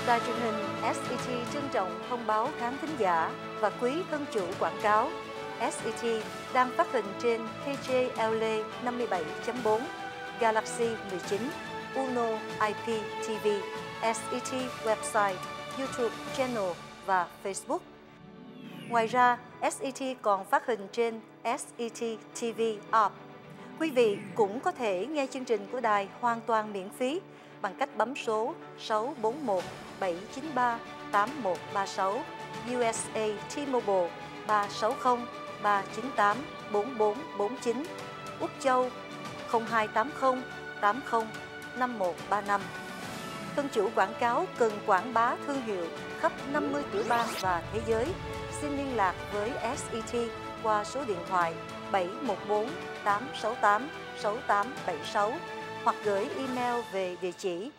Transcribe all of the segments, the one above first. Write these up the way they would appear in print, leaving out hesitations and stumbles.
Đài truyền hình SET trân trọng thông báo khán thính giả và quý thân chủ quảng cáo. SET đang phát hình trên KJLA 57.4, Galaxy 19, Uno IP TV, SET website, YouTube channel và Facebook. Ngoài ra, SET còn phát hình trên SET TV app. Quý vị cũng có thể nghe chương trình của đài hoàn toàn miễn phí bằng cách bấm số 641 793 8136, USA T-Mobile 360 398 4449, Úc Châu 0280 80 5135. Thân chủ quảng cáo cần quảng bá thương hiệu khắp 50 tiểu bang và thế giới. Xin liên lạc với SET qua số điện thoại 714 868 6876 hoặc gửi email về địa chỉ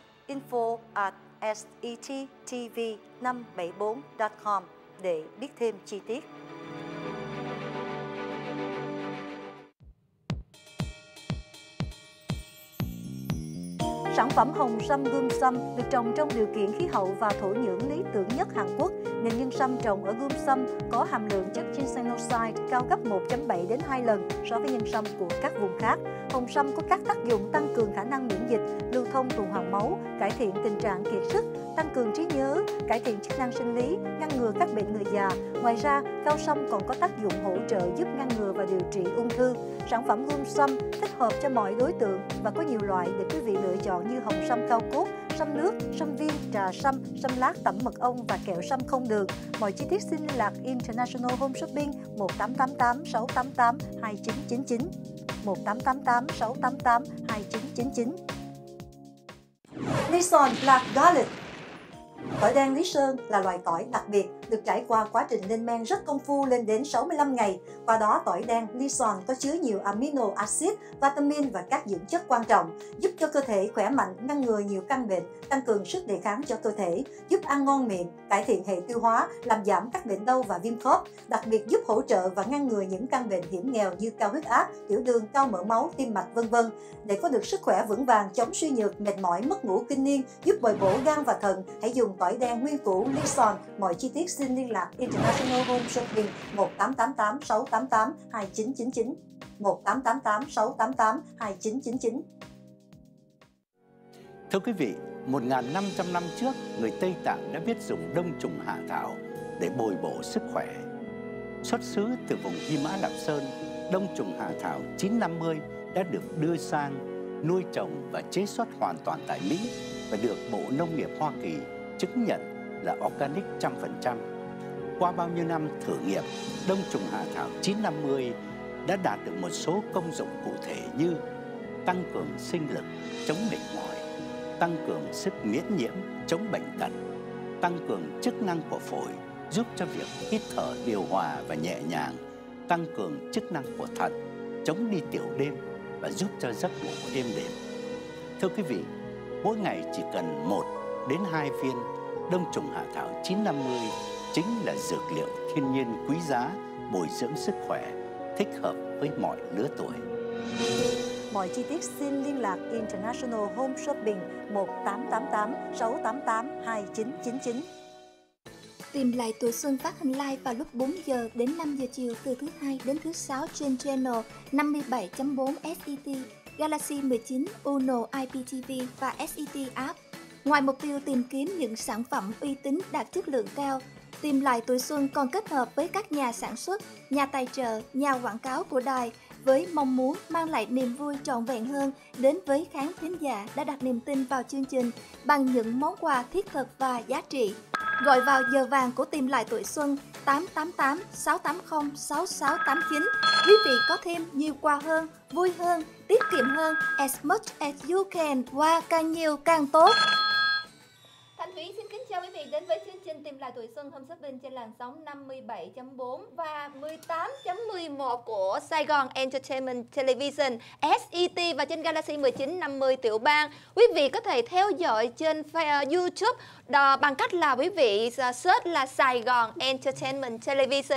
info@settv574.com để biết thêm chi tiết. Sản phẩm hồng sâm Gum Sâm được trồng trong điều kiện khí hậu và thổ nhưỡng lý tưởng nhất Hàn Quốc. Nền nhân sâm trồng ở Gum Sâm có hàm lượng chất ginsengoside cao gấp 1.7 đến 2 lần so với nhân sâm của các vùng khác. Hồng sâm có các tác dụng tăng cường khả năng miễn dịch, lưu thông tuần hoàn máu, cải thiện tình trạng kiệt sức, tăng cường trí nhớ, cải thiện chức năng sinh lý, ngăn ngừa các bệnh người già. Ngoài ra, cao sâm còn có tác dụng hỗ trợ giúp ngăn ngừa và điều trị ung thư. Sản phẩm Gum Sâm thích hợp cho mọi đối tượng và có nhiều loại để quý vị lựa chọn như hồng sâm cao cốt, sâm nước, sâm viên, trà sâm, sâm lát tẩm mật ong và kẹo sâm không đường. Mọi chi tiết xin liên lạc International Home Shopping 1888 688 2999 1888 688 2999. Lison Black Garlic. Tỏi đen Lý Sơn là loại tỏi đặc biệt, được trải qua quá trình lên men rất công phu lên đến 65 ngày. Qua đó, tỏi đen Lison có chứa nhiều amino acid, vitamin và các dưỡng chất quan trọng, giúp cho cơ thể khỏe mạnh, ngăn ngừa nhiều căn bệnh, tăng cường sức đề kháng cho cơ thể, giúp ăn ngon miệng, cải thiện hệ tiêu hóa, làm giảm các bệnh đau và viêm khớp, đặc biệt giúp hỗ trợ và ngăn ngừa những căn bệnh hiểm nghèo như cao huyết áp, tiểu đường, cao mỡ máu, tim mạch, v.v. Để có được sức khỏe vững vàng, chống suy nhược, mệt mỏi, mất ngủ kinh niên, giúp bồi bổ gan và thận, hãy dùng tỏi đen nguyên củ Lison. Mọi chi tiết xin liên lạc International Home Shopping 1888 688 2999 1888 688 2999. Thưa quý vị, 1.500 năm trước, người Tây Tạng đã biết dùng đông trùng hạ thảo để bồi bổ sức khỏe. Xuất xứ từ vùng Hy Mã Lạp Sơn, đông trùng hạ thảo 950 đã được đưa sang nuôi trồng và chế xuất hoàn toàn tại Mỹ và được Bộ Nông nghiệp Hoa Kỳ chứng nhận là organic 100%. Qua bao nhiêu năm thử nghiệm, đông trùng hạ thảo 950 đã đạt được một số công dụng cụ thể như tăng cường sinh lực, chống mệt mỏi, tăng cường sức miễn nhiễm, chống bệnh tật, tăng cường chức năng của phổi, giúp cho việc hít thở điều hòa và nhẹ nhàng, tăng cường chức năng của thận, chống đi tiểu đêm và giúp cho giấc ngủ êm đềm. Thưa quý vị, mỗi ngày chỉ cần 1 đến 2 viên đông trùng hạ thảo 950 chính là dược liệu thiên nhiên quý giá, bồi dưỡng sức khỏe, thích hợp với mọi lứa tuổi. Mọi chi tiết xin liên lạc International Home Shopping 1888 688 2999. Tìm lại tuổi xuân phát hành live vào lúc 4 giờ đến 5 giờ chiều từ thứ Hai đến thứ Sáu trên channel 57.4 SET, Galaxy 19, Uno IPTV và SET app. Ngoài mục tiêu tìm kiếm những sản phẩm uy tín đạt chất lượng cao, Tìm lại tuổi xuân còn kết hợp với các nhà sản xuất, nhà tài trợ, nhà quảng cáo của đài với mong muốn mang lại niềm vui trọn vẹn hơn đến với khán thính giả đã đặt niềm tin vào chương trình bằng những món quà thiết thực và giá trị. Gọi vào giờ vàng của Tìm lại tuổi xuân 888 680 6689. Quý vị có thêm nhiều quà hơn, vui hơn, tiết kiệm hơn, as much as you can, quà càng nhiều càng tốt. Thanh Thúy xin kính chào quý vị đến với chương trình Tìm lại tuổi xuân Home Shopping trên làn sóng 57.4 và 18.11 của Sài Gòn Entertainment Television SET và trên Galaxy 19 50 tiểu bang. Quý vị có thể theo dõi trên YouTube bằng cách là quý vị search là Sài Gòn Entertainment Television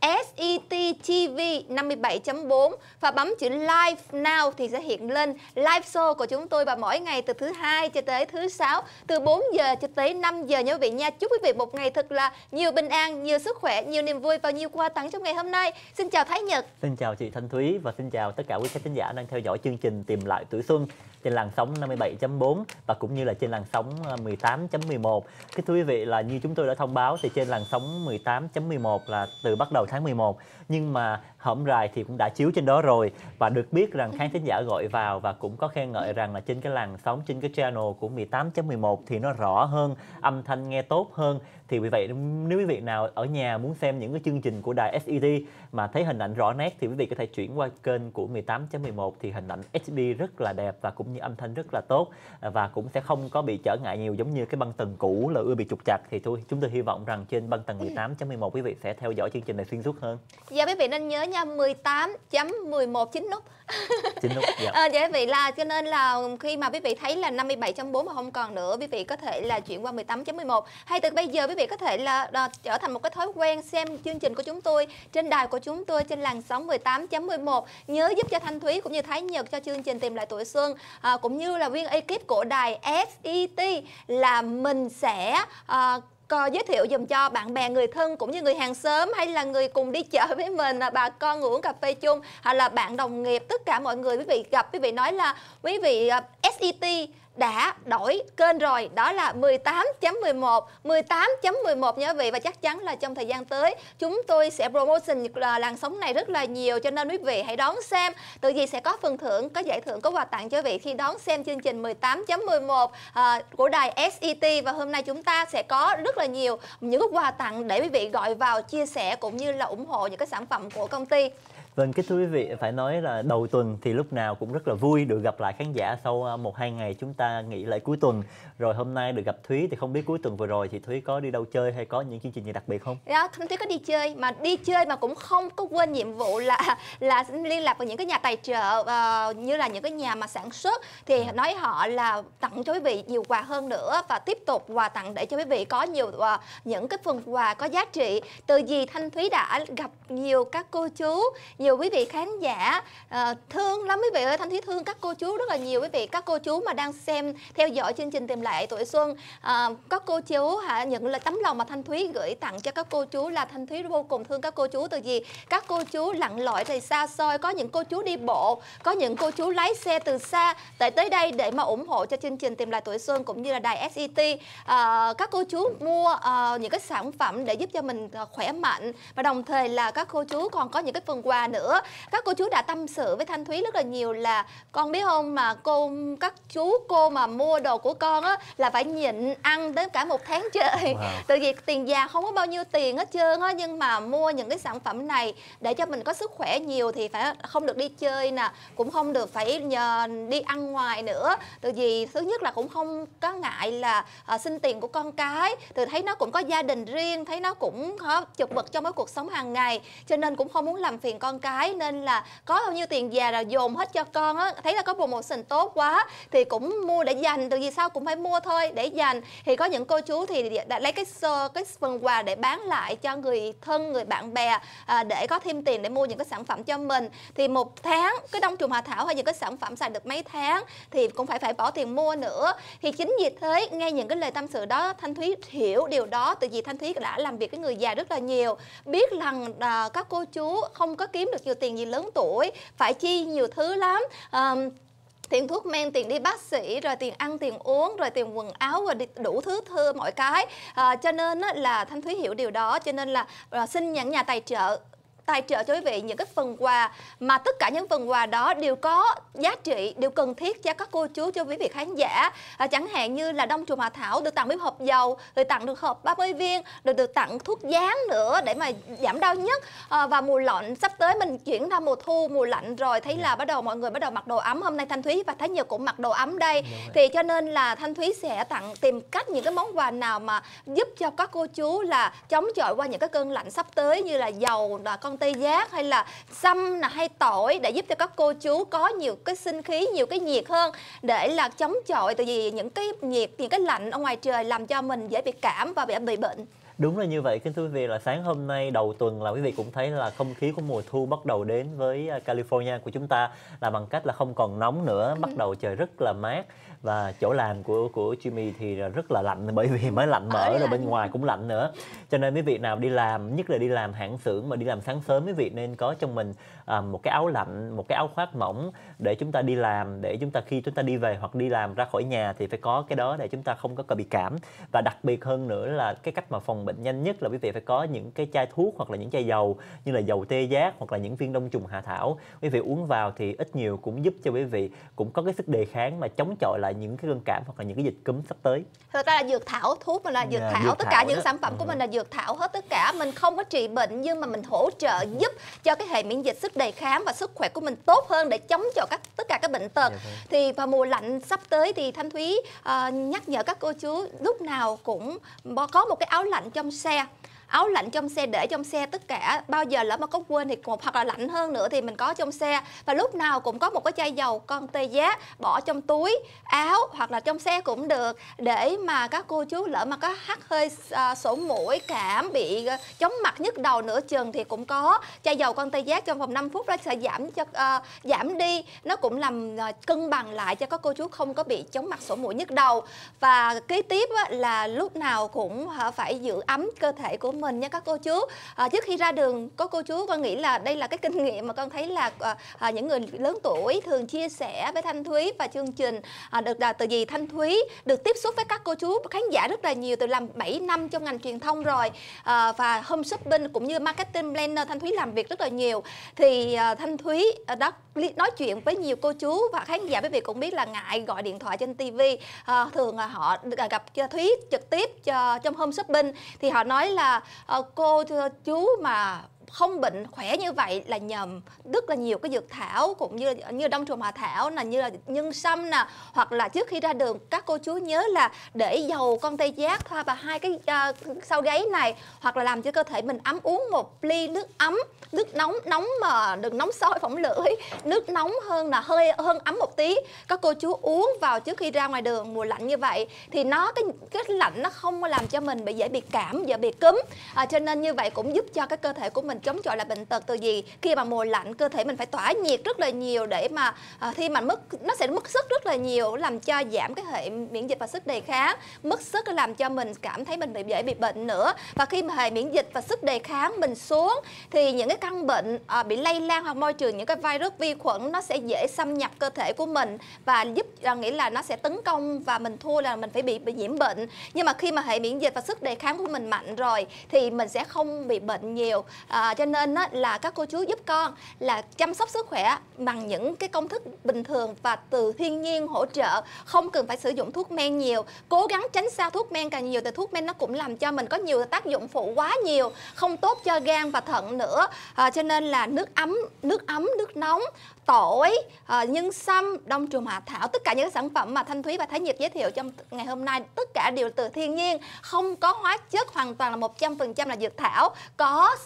SET TV 57.4 và bấm chữ Live Now thì sẽ hiện lên live show của chúng tôi vào mỗi ngày từ thứ Hai cho tới thứ Sáu từ 4 giờ cho tới 5 giờ nha quý vị nha. Chúc quý vị một ngày thật là nhiều bình an, nhiều sức khỏe, nhiều niềm vui và nhiều quà tặng trong ngày hôm nay. Xin chào Thái Nhật. Xin chào chị Thanh Thúy và xin chào tất cả quý khán thính giả đang theo dõi chương trình Tìm lại tuổi xuân trên làn sóng 57.4 và cũng như là trên làn sóng 18.11. Thưa quý vị, là như chúng tôi đã thông báo thì trên làn sóng 18.11 là từ bắt đầu tháng 11, nhưng mà hổm rày thì cũng đã chiếu trên đó rồi, và được biết rằng khán thính giả gọi vào và cũng có khen ngợi rằng là trên cái làn sóng, trên cái channel của 18.11 thì nó rõ hơn, âm thanh nghe tốt hơn. Thì vì vậy nếu quý vị nào ở nhà muốn xem những cái chương trình của đài SET mà thấy hình ảnh rõ nét thì quý vị có thể chuyển qua kênh của 18.11 thì hình ảnh HD rất là đẹp và cũng như âm thanh rất là tốt, và cũng sẽ không có bị trở ngại nhiều giống như cái băng tần cũ là ưa bị trục trặc. Thì chúng tôi hy vọng rằng trên băng tần 18.11 quý vị sẽ theo dõi chương trình này xuyên suốt hơn. Dạ quý vị nên nhớ nha, 18.11 chính nút. Chính nút. Dạ quý vị, là cho nên là khi mà quý vị thấy là 57.4 mà không còn nữa, quý vị có thể là chuyển qua 18.11, hay từ bây giờ quý vị có thể là trở thành một cái thói quen xem chương trình của chúng tôi trên đài của chúng tôi trên làn sóng 18.11. Nhớ giúp cho Thanh Thúy cũng như Thái Nhật cho chương trình Tìm lại tuổi xuân, cũng như là nguyên ekip của đài SET là mình sẽ giới thiệu dùm cho bạn bè, người thân cũng như người hàng xóm, hay là người cùng đi chợ với mình, bà con ngồi uống cà phê chung, hoặc là bạn đồng nghiệp, tất cả mọi người quý vị gặp, quý vị nói là quý vị SET đã đổi kênh rồi, đó là 18.11, 18.11 nha quý vị. Và chắc chắn là trong thời gian tới chúng tôi sẽ promotion làn sóng này rất là nhiều, cho nên quý vị hãy đón xem. Từ gì sẽ có phần thưởng, có giải thưởng, có quà tặng cho quý vị khi đón xem chương trình 18.11 của đài SET. Và hôm nay chúng ta sẽ có rất là nhiều những cái quà tặng để quý vị gọi vào chia sẻ cũng như là ủng hộ những cái sản phẩm của công ty. Vâng, kính thưa quý vị, phải nói là đầu tuần thì lúc nào cũng rất là vui được gặp lại khán giả sau 1-2 ngày chúng ta nghỉ lễ cuối tuần. Rồi hôm nay được gặp Thúy thì không biết cuối tuần vừa rồi thì Thúy có đi đâu chơi hay có những chương trình gì đặc biệt không? Đó, Thúy có đi chơi mà cũng không có quên nhiệm vụ là liên lạc với những cái nhà tài trợ, như là những cái nhà mà sản xuất, thì nói họ là tặng cho quý vị nhiều quà hơn nữa và tiếp tục quà tặng để cho quý vị có nhiều những cái phần quà có giá trị. Từ vì Thanh Thúy đã gặp nhiều các cô chú, nhiều quý vị khán giả thương lắm quý vị ơi. Thanh Thúy thương các cô chú rất là nhiều quý vị. Các cô chú mà đang xem theo dõi chương trình Tìm lại tuổi xuân, các cô chú những lời tấm lòng mà Thanh Thúy gửi tặng cho các cô chú là Thanh Thúy vô cùng thương các cô chú. Từ vì các cô chú lặn lội từ xa xôi, có những cô chú đi bộ, có những cô chú lái xe từ xa để tới đây để mà ủng hộ cho chương trình Tìm lại tuổi xuân cũng như là đài SET. Các cô chú mua những cái sản phẩm để giúp cho mình khỏe mạnh, và đồng thời là các cô chú còn có những cái phần quà nữa. Các cô chú đã tâm sự với Thanh Thúy rất là nhiều là con biết không, mà các cô mà mua đồ của con á là phải nhịn ăn đến cả 1 tháng trời. Từ vì tiền già không có bao nhiêu tiền hết trơn á, nhưng mà mua những cái sản phẩm này để cho mình có sức khỏe nhiều thì phải không được đi chơi nè, cũng không được phải đi ăn ngoài nữa. Từ vì thứ nhất là cũng không có ngại là xin tiền của con cái, từ thấy nó cũng có gia đình riêng, thấy nó cũng có chật vật trong cái cuộc sống hàng ngày, cho nên cũng không muốn làm phiền con cái, nên là có bao nhiêu tiền già là dồn hết cho con á. Thấy là có promotion tốt quá thì cũng mua để dành, từ vì sao cũng phải mua thôi để dành. Thì có những cô chú thì đã lấy cái phần quà để bán lại cho người thân, người bạn bè, để có thêm tiền để mua những cái sản phẩm cho mình. Thì 1 tháng cái đông trùng hạ thảo hay những cái sản phẩm xài được mấy tháng thì cũng phải bỏ tiền mua nữa. Thì chính vì thế nghe những cái lời tâm sự đó, Thanh Thúy hiểu điều đó. Từ vì Thanh Thúy đã làm việc với người già rất là nhiều, biết rằng các cô chú không có kiếm được nhiều tiền gì lớn tuổi, phải chi nhiều thứ lắm. Tiền thuốc men, tiền đi bác sĩ, rồi tiền ăn, tiền uống, rồi tiền quần áo, rồi đủ thứ mọi cái. Cho nên là Thanh Thúy hiểu điều đó, cho nên là xin những nhà tài trợ cho quý vị những cái phần quà mà tất cả những phần quà đó đều có giá trị, đều cần thiết cho các cô chú, cho quý vị khán giả. Chẳng hạn như là đông trùng hạ thảo được tặng với hộp dầu, rồi tặng được hộp 30 viên, rồi được tặng thuốc dán nữa để mà giảm đau nhức. Và mùa lạnh sắp tới mình chuyển ra mùa thu, mùa lạnh rồi, thấy là mọi người bắt đầu mặc đồ ấm. Hôm nay Thanh Thúy và Thái Nhật cũng mặc đồ ấm đây. Thì cho nên là Thanh Thúy sẽ tìm cách những cái món quà nào mà giúp cho các cô chú là chống chọi qua những cái cơn lạnh sắp tới, như là dầu, con tê giác hay là sâm hay tỏi, để giúp cho các cô chú có nhiều cái sinh khí, nhiều cái nhiệt hơn để là chống chọi. Tại vì những cái nhiệt, những cái lạnh ở ngoài trời làm cho mình dễ bị cảm và bị bệnh. Đúng là như vậy, kính thưa quý vị, là sáng hôm nay đầu tuần là quý vị cũng thấy là không khí của mùa thu bắt đầu đến với California của chúng ta, là bằng cách là không còn nóng nữa, bắt đầu trời rất là mát. Và chỗ làm của Jimmy thì rất là lạnh, bởi vì mới lạnh mở rồi bên ngoài cũng lạnh nữa. Cho nên quý vị nào đi làm, nhất là đi làm hãng xưởng mà đi làm sáng sớm, quý vị nên có trong mình một cái áo lạnh, một cái áo khoác mỏng để chúng ta đi làm, để chúng ta khi chúng ta đi về hoặc đi làm ra khỏi nhà thì phải có cái đó để chúng ta không có bị cảm. Và đặc biệt hơn nữa là cái cách mà phòng bệnh nhanh nhất là quý vị phải có những cái chai thuốc hoặc là những chai dầu như là dầu tê giác hoặc là những viên đông trùng hạ thảo. Quý vị uống vào thì ít nhiều cũng giúp cho quý vị cũng có cái sức đề kháng mà chống chọi lại những cái cơn cảm hoặc là những cái dịch cúm sắp tới. Thực ra là dược thảo, thuốc mình là dược thảo, tất cả những sản phẩm của mình là dược thảo hết, tất cả mình không có trị bệnh nhưng mà mình hỗ trợ giúp cho cái hệ miễn dịch, sức đề kháng và sức khỏe của mình tốt hơn để chống cho tất cả các bệnh tật. Thì vào mùa lạnh sắp tới thì Thanh Thúy nhắc nhở các cô chú lúc nào cũng có một cái áo lạnh trong xe. Áo lạnh trong xe, để trong xe tất cả, bao giờ lỡ mà có quên thì hoặc là lạnh hơn nữa thì mình có trong xe. Và lúc nào cũng có một cái chai dầu con tê giác bỏ trong túi áo hoặc là trong xe cũng được, để mà các cô chú lỡ mà có hắt hơi, sổ mũi, cảm, bị chóng mặt, nhức đầu nửa chừng thì cũng có chai dầu con tê giác trong vòng 5 phút, nó sẽ giảm đi, nó cũng làm cân bằng lại cho các cô chú không có bị chóng mặt, sổ mũi, nhức đầu. Và kế tiếp là lúc nào cũng phải giữ ấm cơ thể của mình nha các cô chú. Trước khi ra đường, có cô chú con nghĩ là đây là cái kinh nghiệm mà con thấy là những người lớn tuổi thường chia sẻ với Thanh Thúy và chương trình được từ vì Thanh Thúy được tiếp xúc với các cô chú khán giả rất là nhiều, từ làm 7 năm trong ngành truyền thông rồi, và home shopping cũng như marketing planner Thanh Thúy làm việc rất là nhiều. Thì Thanh Thúy đã nói chuyện với nhiều cô chú và khán giả, quý vị cũng biết là ngại gọi điện thoại trên TV, thường là họ gặp Thúy trực tiếp trong home shopping thì họ nói là cô chú mà không bệnh khỏe như vậy là nhầm rất là nhiều cái dược thảo, cũng như đông trùng hạ thảo nè, như là nhân sâm nè, hoặc là trước khi ra đường các cô chú nhớ là để dầu con tê giác thoa vào 2 cái sau gáy này, hoặc là làm cho cơ thể mình ấm, uống một ly nước ấm, nước nóng mà đừng nóng sôi phỏng lưỡi, nước nóng hơn là hơi hơn ấm một tí, các cô chú uống vào trước khi ra ngoài đường mùa lạnh như vậy thì cái lạnh nó không làm cho mình dễ bị cảm, dễ bị cúm, cho nên như vậy cũng giúp cho cái cơ thể của mình chống chọi là bệnh tật. Từ vì khi mà mùa lạnh cơ thể mình phải tỏa nhiệt rất là nhiều để mà khi mà nó sẽ mất sức rất là nhiều, làm cho giảm cái hệ miễn dịch và sức đề kháng, mất sức làm cho mình cảm thấy mình dễ bị bệnh nữa. Và khi mà hệ miễn dịch và sức đề kháng mình xuống thì những cái căn bệnh bị lây lan hoặc môi trường, những cái virus, vi khuẩn nó sẽ dễ xâm nhập cơ thể của mình và giúp nghĩa là nó sẽ tấn công và mình thua là mình phải bị nhiễm bệnh. Nhưng mà khi mà hệ miễn dịch và sức đề kháng của mình mạnh rồi thì mình sẽ không bị bệnh nhiều. Cho nên là các cô chú giúp con là chăm sóc sức khỏe bằng những cái công thức bình thường và từ thiên nhiên hỗ trợ, không cần phải sử dụng thuốc men nhiều, cố gắng tránh xa thuốc men càng nhiều, từ thuốc men nó cũng làm cho mình có nhiều tác dụng phụ quá nhiều, không tốt cho gan và thận nữa. Cho nên là nước ấm, nước nóng, tỏi, nhân sâm, đông trùng hạ thảo, tất cả những sản phẩm mà Thanh Thúy và Thái Nhiệt giới thiệu trong ngày hôm nay, tất cả đều từ thiên nhiên, không có hóa chất, hoàn toàn là 100% là dược thảo, có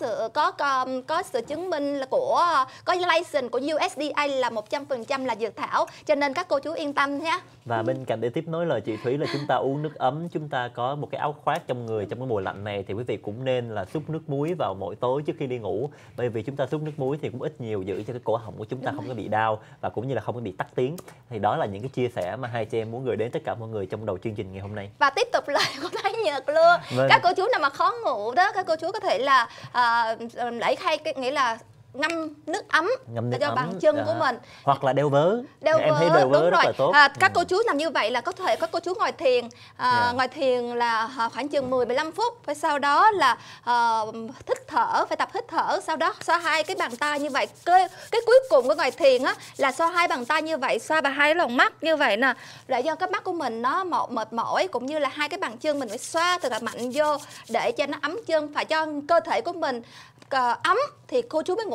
sự chứng minh là có license của USDA là 100% là dược thảo, cho nên các cô chú yên tâm nhé. Và bên cạnh để tiếp nối lời chị Thúy là chúng ta uống nước ấm, chúng ta có một cái áo khoác trong người trong cái mùa lạnh này, thì quý vị cũng nên là xúc nước muối vào mỗi tối trước khi đi ngủ, bởi vì chúng ta xúc nước muối thì cũng ít nhiều giữ cho cái cổ họng của chúng ta không có bị đau và cũng như là không có bị tắc tiếng. Thì đó là những cái chia sẻ mà hai chị em muốn gửi đến tất cả mọi người trong đầu chương trình ngày hôm nay. Và tiếp tục lời của Thái Nhật luôn. Các cô chú nào mà khó ngủ đó, các cô chú có thể là lấy khay, nghĩa là ngâm nước ấm để cho bàn chân của mình, hoặc là đeo vớ. Em thấy đeo vớ rất là tốt. Các cô chú làm như vậy là có thể các cô chú ngồi thiền, ngồi thiền là khoảng chừng 10-15 phút, phải sau đó là hít thở, phải tập hít thở, sau đó xoa 2 cái bàn tay như vậy. Cái cuối cùng của ngồi thiền á là xoa 2 bàn tay như vậy, xoa vào 2 lồng mắt như vậy nè, để cho cái mắt của mình nó mệt mỏi, cũng như là 2 cái bàn chân mình phải xoa thật là mạnh vô để cho nó ấm chân, phải cho cơ thể của mình ấm thì cô chú mới ngủ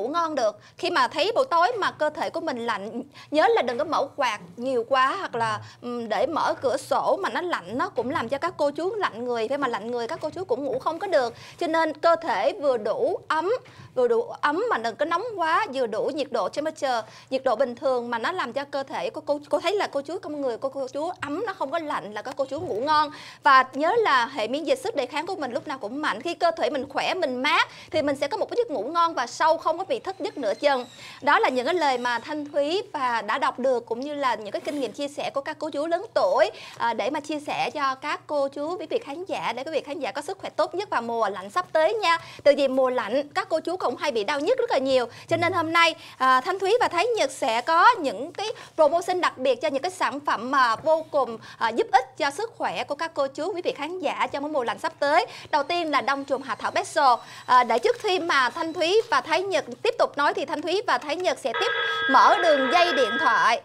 ngủ ngon được. Khi mà thấy buổi tối mà cơ thể của mình lạnh, nhớ là đừng có mở quạt nhiều quá, hoặc là để mở cửa sổ mà nó lạnh, nó cũng làm cho các cô chú lạnh người. Khi mà lạnh người các cô chú cũng ngủ không có được. Cho nên cơ thể vừa đủ ấm mà đừng có nóng quá, vừa đủ nhiệt độ temperature, nhiệt độ bình thường mà nó làm cho cơ thể của cô thấy là cô chú trong người cô chú ấm, nó không có lạnh là các cô chú ngủ ngon. Và nhớ là hệ miễn dịch, sức đề kháng của mình lúc nào cũng mạnh. Khi cơ thể mình khỏe, mình mát thì mình sẽ có một cái giấc ngủ ngon và sâu, không có bị thức giấc nửa chừng. Đó là những cái lời mà Thanh Thúy và đã đọc được, cũng như là những cái kinh nghiệm chia sẻ của các cô chú lớn tuổi để mà chia sẻ cho các cô chú quý vị khán giả, để quý vị khán giả có sức khỏe tốt nhất vào mùa lạnh sắp tới nha. Từ vì mùa lạnh các cô chú cũng hay bị đau nhức rất là nhiều, cho nên hôm nay Thanh Thúy và Thái Nhật sẽ có những cái promotion đặc biệt cho những cái sản phẩm mà vô cùng giúp ích cho sức khỏe của các cô chú quý vị khán giả trong cái mùa lạnh sắp tới. Đầu tiên là đông trùng hạ thảo Special. Để trước khi mà Thanh Thúy và Thái Nhật tiếp tục nói thì Thanh Thúy và Thái Nhật sẽ mở đường dây điện thoại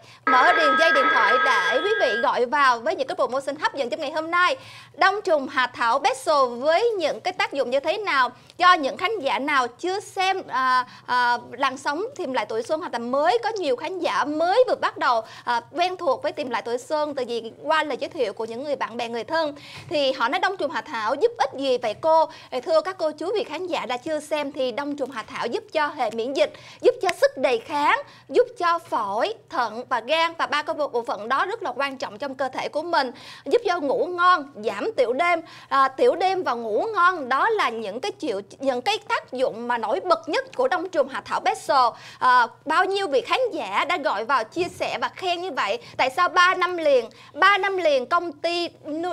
để quý vị gọi vào với những cái promotion hấp dẫn trong ngày hôm nay. Đông trùng hạ thảo Special với những cái tác dụng như thế nào cho những khán giả nào chưa xem làn sóng Tìm Lại Tuổi Xuân, hoặc là mới có nhiều khán giả mới vừa bắt đầu quen thuộc với Tìm Lại Tuổi Xuân, tại vì qua lời giới thiệu của những người bạn bè người thân thì họ nói đông trùng hạ thảo giúp ích gì vậy cô? Thưa các cô chú vị khán giả đã chưa xem thì đông trùng hạ thảo giúp cho hệ miễn dịch, giúp cho sức đề kháng, giúp cho phổi, thận và gan, và ba cái bộ phận đó rất là quan trọng trong cơ thể của mình, giúp cho ngủ ngon, giảm tiểu đêm. Tiểu đêm và ngủ ngon đó là những cái tác dụng mà nổi bật nhất của đông trùng hạ thảo Special. Bao nhiêu vị khán giả đã gọi vào chia sẻ và khen như vậy. Tại sao 3 năm liền công ty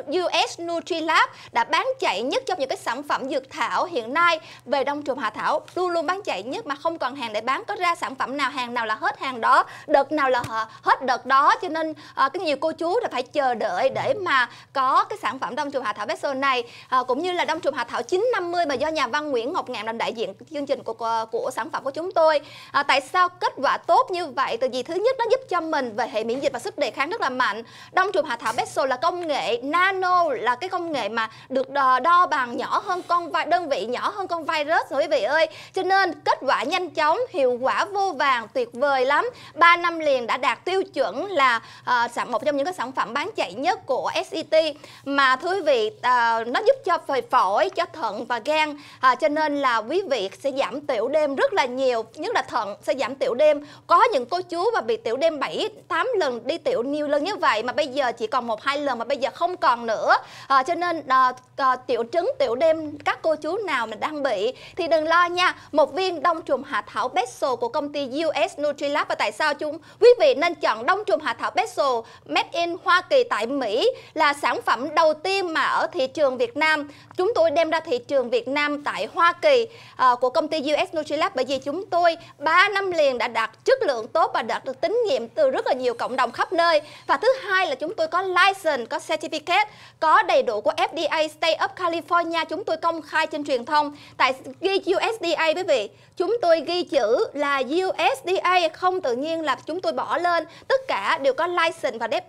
US Nutrilab đã bán chạy nhất trong những cái sản phẩm dược thảo hiện nay về đông trùng hạ thảo, luôn luôn bán chạy nhất mà không còn hàng để bán. Có ra sản phẩm nào hàng nào là hết hàng đó, đợt nào là hết đợt đó, cho nên cái nhiều cô chú là phải chờ đợi để mà có cái sản phẩm đông trùng hạ thảo Special này, cũng như là đông trùng hạ thảo 950 mà do nhà văn Nguyễn Ngọc Ngạn làm đại diện chương trình của sản phẩm của chúng tôi. Tại sao kết quả tốt như vậy? Tại vì thứ nhất nó giúp cho mình về hệ miễn dịch và sức đề kháng rất là mạnh. Đông trùng hạ thảo Special là công nghệ nano, là cái công nghệ mà được đo bằng nhỏ hơn đơn vị nhỏ hơn con virus rồi quý vị ơi. Cho nên kết quả nhanh chóng, hiệu quả vô vàng, tuyệt vời lắm. 3 năm liền đã đạt tiêu chuẩn là một trong những cái sản phẩm bán chạy nhất của SET, mà thưa quý vị nó giúp cho phổi, cho thận và gan, cho nên là quý vị sẽ giảm tiểu đêm rất là nhiều, nhất là thận sẽ giảm tiểu đêm. Có những cô chú mà bị tiểu đêm 7-8 lần, đi tiểu nhiều lần như vậy mà bây giờ chỉ còn 1-2 lần, mà bây giờ không còn nữa. Cho nên tiểu trứng tiểu đêm các cô chú nào mà đang bị thì đừng lo nha. Một viên đông trùng hạ thảo Special của công ty US Nutrilab. Và tại sao quý vị nên chọn đông trùng hạ thảo Special made in Hoa Kỳ tại Mỹ, là sản phẩm đầu tiên mà ở thị trường Việt Nam chúng tôi đem ra thị trường Việt Nam tại Hoa Kỳ của công ty US Nutrilab, bởi vì chúng tôi 3 năm liền đã đạt chất lượng tốt và đạt được tín nhiệm từ rất là nhiều cộng đồng khắp nơi. Và thứ hai là chúng tôi có license, có certificate, có đầy đủ của FDA State of California. Chúng tôi công khai trên truyền thông, tại ghi USDA quý vị, chúng tôi ghi chữ là USDA, không tự nhiên là chúng tôi bỏ lên, tất cả đều có license và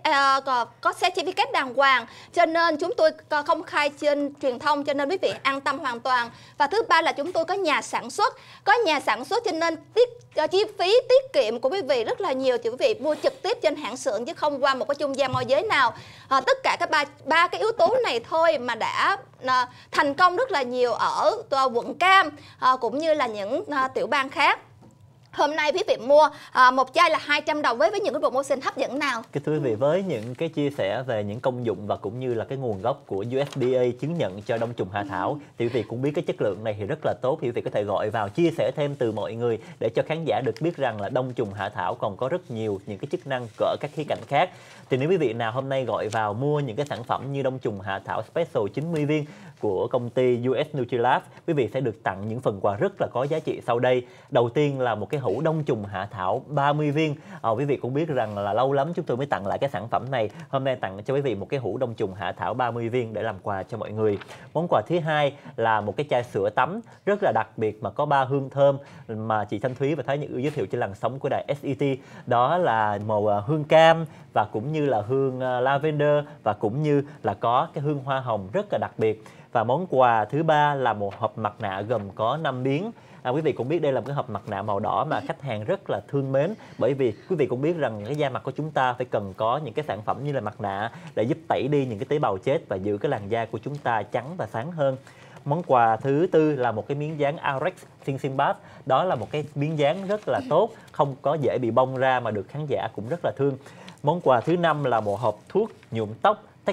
có certificate đàng hoàng, cho nên chúng tôi công khai trên truyền thông, cho nên quý vị an tâm hoàn toàn. Và thứ ba là chúng tôi có nhà sản xuất, cho nên chi phí tiết kiệm của quý vị rất là nhiều, thì quý vị mua trực tiếp trên hãng xưởng chứ không qua một cái trung gian môi giới nào. Tất cả các ba cái yếu tố này thôi mà đã thành công rất là nhiều ở quận Cam cũng như là những tiểu bang khác. Hôm nay quý vị mua một chai là 200 đồng với những cái promotion hấp dẫn nào? Thưa quý vị, với những cái chia sẻ về những công dụng và cũng như là cái nguồn gốc của USDA chứng nhận cho đông trùng hạ thảo thì quý vị cũng biết cái chất lượng này thì rất là tốt, thì quý vị có thể gọi vào chia sẻ thêm từ mọi người để cho khán giả được biết rằng là đông trùng hạ thảo còn có rất nhiều những cái chức năng ở các khía cạnh khác. Thì nếu quý vị nào hôm nay gọi vào mua những cái sản phẩm như đông trùng hạ thảo Special 90 viên của công ty US Nutrilab, quý vị sẽ được tặng những phần quà rất là có giá trị sau đây. Đầu tiên là một cái hũ đông trùng hạ thảo 30 viên. Quý vị cũng biết rằng là lâu lắm chúng tôi mới tặng lại cái sản phẩm này. Hôm nay tặng cho quý vị một cái hũ đông trùng hạ thảo 30 viên để làm quà cho mọi người. Món quà thứ hai là một cái chai sữa tắm rất là đặc biệt mà có 3 hương thơm mà chị Thanh Thúy và Thái Nhật giới thiệu trên làn sóng của đài SET. Đó là màu hương cam và cũng như là hương lavender và cũng như là có cái hương hoa hồng rất là đặc biệt. Và món quà thứ ba là một hộp mặt nạ gồm có 5 miếng. Quý vị cũng biết đây là một cái hộp mặt nạ màu đỏ mà khách hàng rất là thương mến, bởi vì quý vị cũng biết rằng cái da mặt của chúng ta phải cần có những cái sản phẩm như là mặt nạ để giúp tẩy đi những cái tế bào chết và giữ cái làn da của chúng ta trắng và sáng hơn. Món quà thứ tư là một cái miếng dán Arex Sing Bath. Đó là một cái miếng dán rất là tốt, không có dễ bị bong ra mà được khán giả cũng rất là thương. Món quà thứ năm là một hộp thuốc nhuộm tóc Tech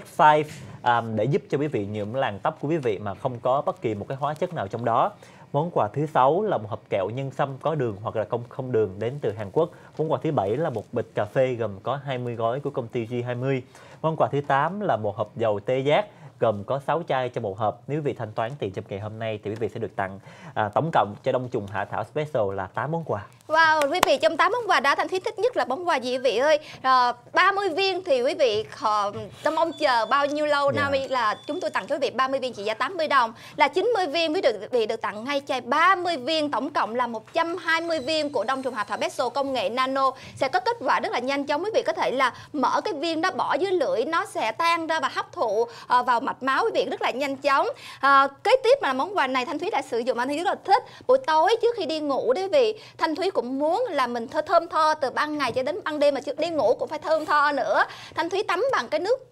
5 để giúp cho quý vị nhuộm làn tóc của quý vị mà không có bất kỳ một cái hóa chất nào trong đó. Món quà thứ 6 là một hộp kẹo nhân sâm có đường hoặc là không đường đến từ Hàn Quốc. Món quà thứ 7 là một bịch cà phê gồm có 20 gói của công ty G20. Món quà thứ 8 là một hộp dầu tê giác gồm có 6 chai trong một hộp. Nếu quý vị thanh toán tiền trong ngày hôm nay thì quý vị sẽ được tặng tổng cộng cho Đông Trùng Hạ Thảo Special là 8 món quà. Wow, quý vị, trong 8 món quà đó Thanh Thúy thích nhất là món quà gì quý vị ơi? 30 viên thì quý vị mong chờ bao nhiêu lâu nào là chúng tôi tặng cho quý vị 30 viên trị giá 80 đồng. Là 90 viên quý vị được tặng ngay chai 30 viên, tổng cộng là 120 viên của Đông Trùng Hạ Thảo Special công nghệ nano. Sẽ có kết quả rất là nhanh chóng, quý vị có thể là mở cái viên đó bỏ dưới lưỡi, nó sẽ tan ra và hấp thụ vào mạch máu quý vị rất là nhanh chóng. Kế tiếp mà món quà này Thanh Thúy đã sử dụng, Thanh Thúy rất là thích. Buổi tối trước khi đi ngủ đấy quý vị, Thanh Thúy cũng muốn là mình thơm tho từ ban ngày cho đến ban đêm, mà trước đi ngủ cũng phải thơm tho nữa. Thanh Thúy tắm bằng cái nước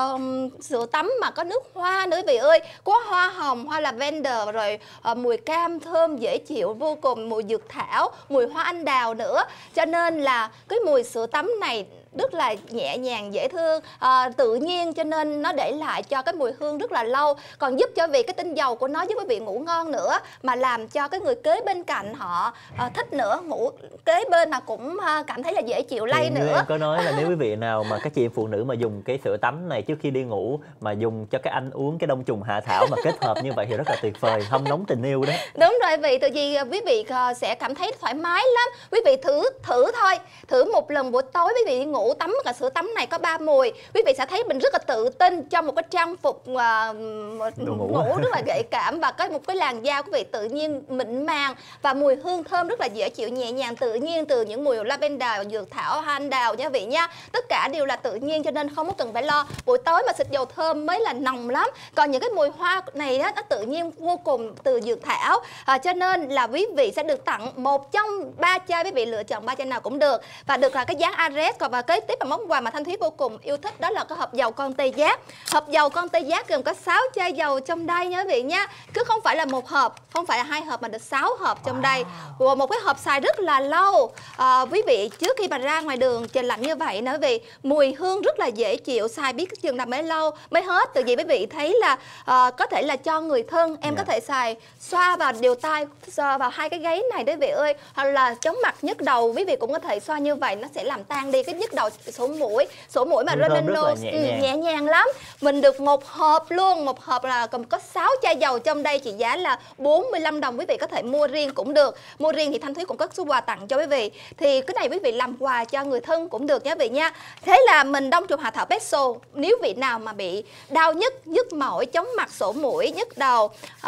sữa tắm mà có nước hoa nữa quý vị ơi, có hoa hồng, hoa lavender, rồi mùi cam thơm dễ chịu vô cùng, mùi dược thảo, mùi hoa anh đào nữa. Cho nên là cái mùi sữa tắm này rất là nhẹ nhàng, dễ thương, tự nhiên, cho nên nó để lại cho cái mùi hương rất là lâu. Còn giúp cho vị cái tinh dầu của nó giúp quý vị ngủ ngon nữa, mà làm cho cái người kế bên cạnh họ thích nữa, ngủ kế bên mà cũng cảm thấy là dễ chịu lay nữa. Như em có nói là nếu quý vị nào mà các chị em phụ nữ mà dùng cái sữa tắm này trước khi đi ngủ mà dùng cho các anh uống cái Đông Trùng Hạ Thảo mà kết hợp như vậy thì rất là tuyệt vời, hâm nóng tình yêu đó. Đúng rồi vị, từ vì quý vị sẽ cảm thấy thoải mái lắm. Quý vị thử thôi, thử một lần buổi tối quý vị đi ngủ tắm cả sữa tắm này có 3 mùi, quý vị sẽ thấy mình rất là tự tin trong một cái trang phục ngủ rất là gợi cảm, và có một cái làn da quý vị tự nhiên mịn màng và mùi hương thơm rất là dễ chịu, nhẹ nhàng, tự nhiên từ những mùi lavender, dược thảo, hoa anh đào nha vị nha. Tất cả đều là tự nhiên cho nên không có cần phải lo buổi tối mà xịt dầu thơm mới là nồng lắm. Còn những cái mùi hoa này đó, nó tự nhiên vô cùng từ dược thảo, cho nên là quý vị sẽ được tặng một trong 3 chai, quý vị lựa chọn 3 chai nào cũng được, và được là cái dán Ares. Còn và kế tiếp là món quà mà Thanh Thúy vô cùng yêu thích, đó là cái hộp dầu con tê giác. Hộp dầu con tê giác gồm có 6 chai dầu trong đây nha quý vị nha, chứ không phải là một hộp, không phải là 2 hộp mà được 6 hộp trong đây. Và một cái hộp xài rất là lâu. Quý vị trước khi mà ra ngoài đường trời lạnh như vậy nữa quý vị, mùi hương rất là dễ chịu, xài biết chừng nào mới lâu mới hết. Từ vì quý vị thấy là có thể là cho người thân em có thể xài xoa vào đều tai, xoa vào 2 cái gáy này đấy quý vị ơi, hoặc là chóng mặt nhức đầu quý vị cũng có thể xoa như vậy, nó sẽ làm tan đi cái nhức đầu, sổ mũi mà Renano nhẹ nhàng lắm. Mình được một hộp luôn, một hộp là còn có 6 chai dầu trong đây, trị giá là 45 đồng, quý vị có thể mua riêng cũng được. Mua riêng thì Thanh Thúy cũng có số quà tặng cho quý vị. Thì cái này quý vị làm quà cho người thân cũng được nha quý vị nha. Thế là mình Đông Trùng Hạ Thảo Special, nếu vị nào mà bị đau nhức mỏi, chóng mặt, sổ mũi, nhức đầu,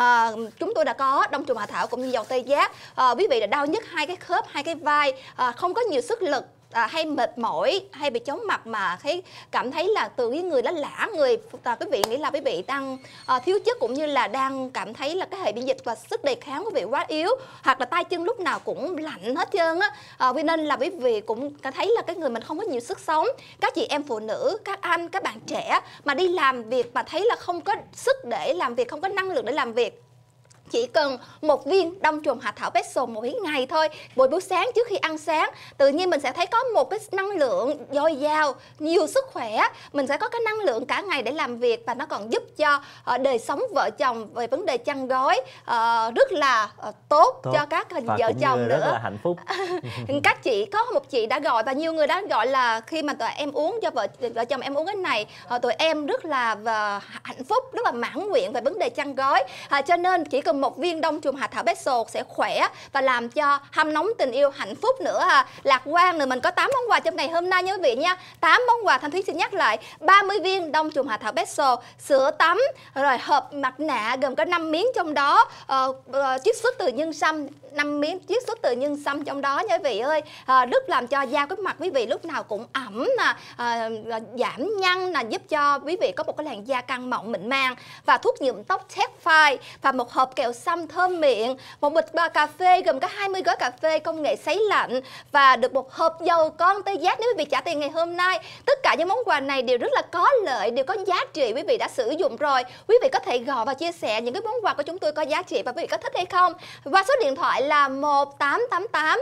chúng tôi đã có Đông Trùng Hạ Thảo cũng như dầu tê giác. Quý vị đã đau nhức 2 cái khớp, 2 cái vai, không có nhiều sức lực, hay mệt mỏi, hay bị chóng mặt mà cảm thấy là từ cái người đó lả người, quý vị nghĩ là quý vị đang thiếu chất, cũng như là đang cảm thấy là cái hệ miễn dịch và sức đề kháng của quý vị quá yếu, hoặc là tay chân lúc nào cũng lạnh hết trơn á. Vì nên là quý vị cũng thấy là cái người mình không có nhiều sức sống. Các chị em phụ nữ, các anh, các bạn trẻ mà đi làm việc mà thấy là không có sức để làm việc, không có năng lượng để làm việc, chỉ cần một viên Đông Trùng Hạ Thảo Special mỗi ngày thôi, buổi sáng trước khi ăn sáng, tự nhiên mình sẽ thấy có một cái năng lượng dồi dào, nhiều sức khỏe, mình sẽ có cái năng lượng cả ngày để làm việc, và nó còn giúp cho đời sống vợ chồng về vấn đề chăn gối rất là tốt cho các vợ chồng nữa, rất là hạnh phúc. Các chị có một chị đã gọi và nhiều người đã gọi là khi mà tụi em uống cho vợ chồng em uống cái này, tụi em rất là hạnh phúc, rất là mãn nguyện về vấn đề chăn gối, cho nên chỉ cần một viên đông trùng hạ thảo Peso sẽ khỏe và làm cho hâm nóng tình yêu, hạnh phúc nữa ha, lạc quan nữa. Mình có 8 món quà trong ngày hôm nay nha quý vị nha. 8 món quà, Thanh Thúy xin nhắc lại: 30 viên đông trùng hạ thảo Peso, sữa tắm, rồi hộp mặt nạ gồm có 5 miếng trong đó, chiết xuất từ nhân sâm, 5 miếng chiết xuất từ nhân sâm trong đó nha quý vị ơi. Rất làm cho da của mặt quý vị lúc nào cũng ẩm nè, giảm nhăn nè, giúp cho quý vị có một cái làn da căng mọng mịn màng. Và thuốc nhuộm tóc Techfine, và một hộp kẹo xăm thơm miệng, một bịch cà phê gồm có 20 gói cà phê công nghệ sấy lạnh, và được một hộp dầu con tê giác nếu quý vị trả tiền ngày hôm nay. Tất cả những món quà này đều rất là có lợi, đều có giá trị, quý vị đã sử dụng rồi. Quý vị có thể gọi và chia sẻ những cái món quà của chúng tôi có giá trị và quý vị có thích hay không, qua số điện thoại là 1888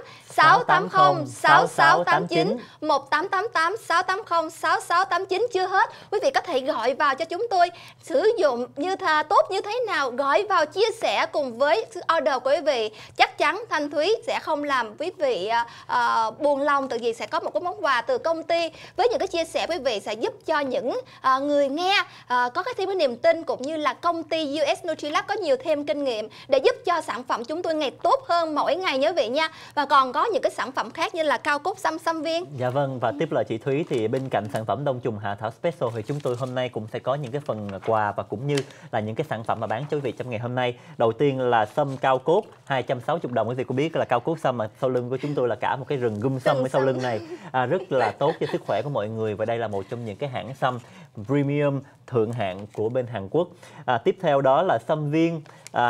680 6689, 1888 680 6689. Chưa hết, quý vị có thể gọi vào cho chúng tôi sử dụng như tốt như thế nào, gọi vào chia sẻ cùng với order của quý vị. Chắc chắn Thanh Thúy sẽ không làm quý vị buồn lòng, tự vì sẽ có một cái món quà từ công ty. Với những cái chia sẻ quý vị sẽ giúp cho những người nghe có thêm cái niềm tin, cũng như là công ty US Nutrilab có nhiều thêm kinh nghiệm để giúp cho sản phẩm chúng tôi ngày tốt hơn mỗi ngày nhớ vị nha. Và còn có những cái sản phẩm khác như là cao cốt xăm viên. Dạ vâng, và tiếp lời chị Thúy thì bên cạnh sản phẩm đông trùng hạ thảo Special thì chúng tôi hôm nay cũng sẽ có những cái phần quà và cũng như là những cái sản phẩm mà bán cho quý vị trong ngày hôm nay. Đầu tiên là sâm cao cốt 260 đồng. Quý vị có biết là cao cốt sâm mà sau lưng của chúng tôi là cả một cái rừng gum sâm ở sau lưng này, rất là tốt cho sức khỏe của mọi người, và đây là một trong những cái hãng sâm premium thượng hạng của bên Hàn Quốc. Tiếp theo đó là sâm viên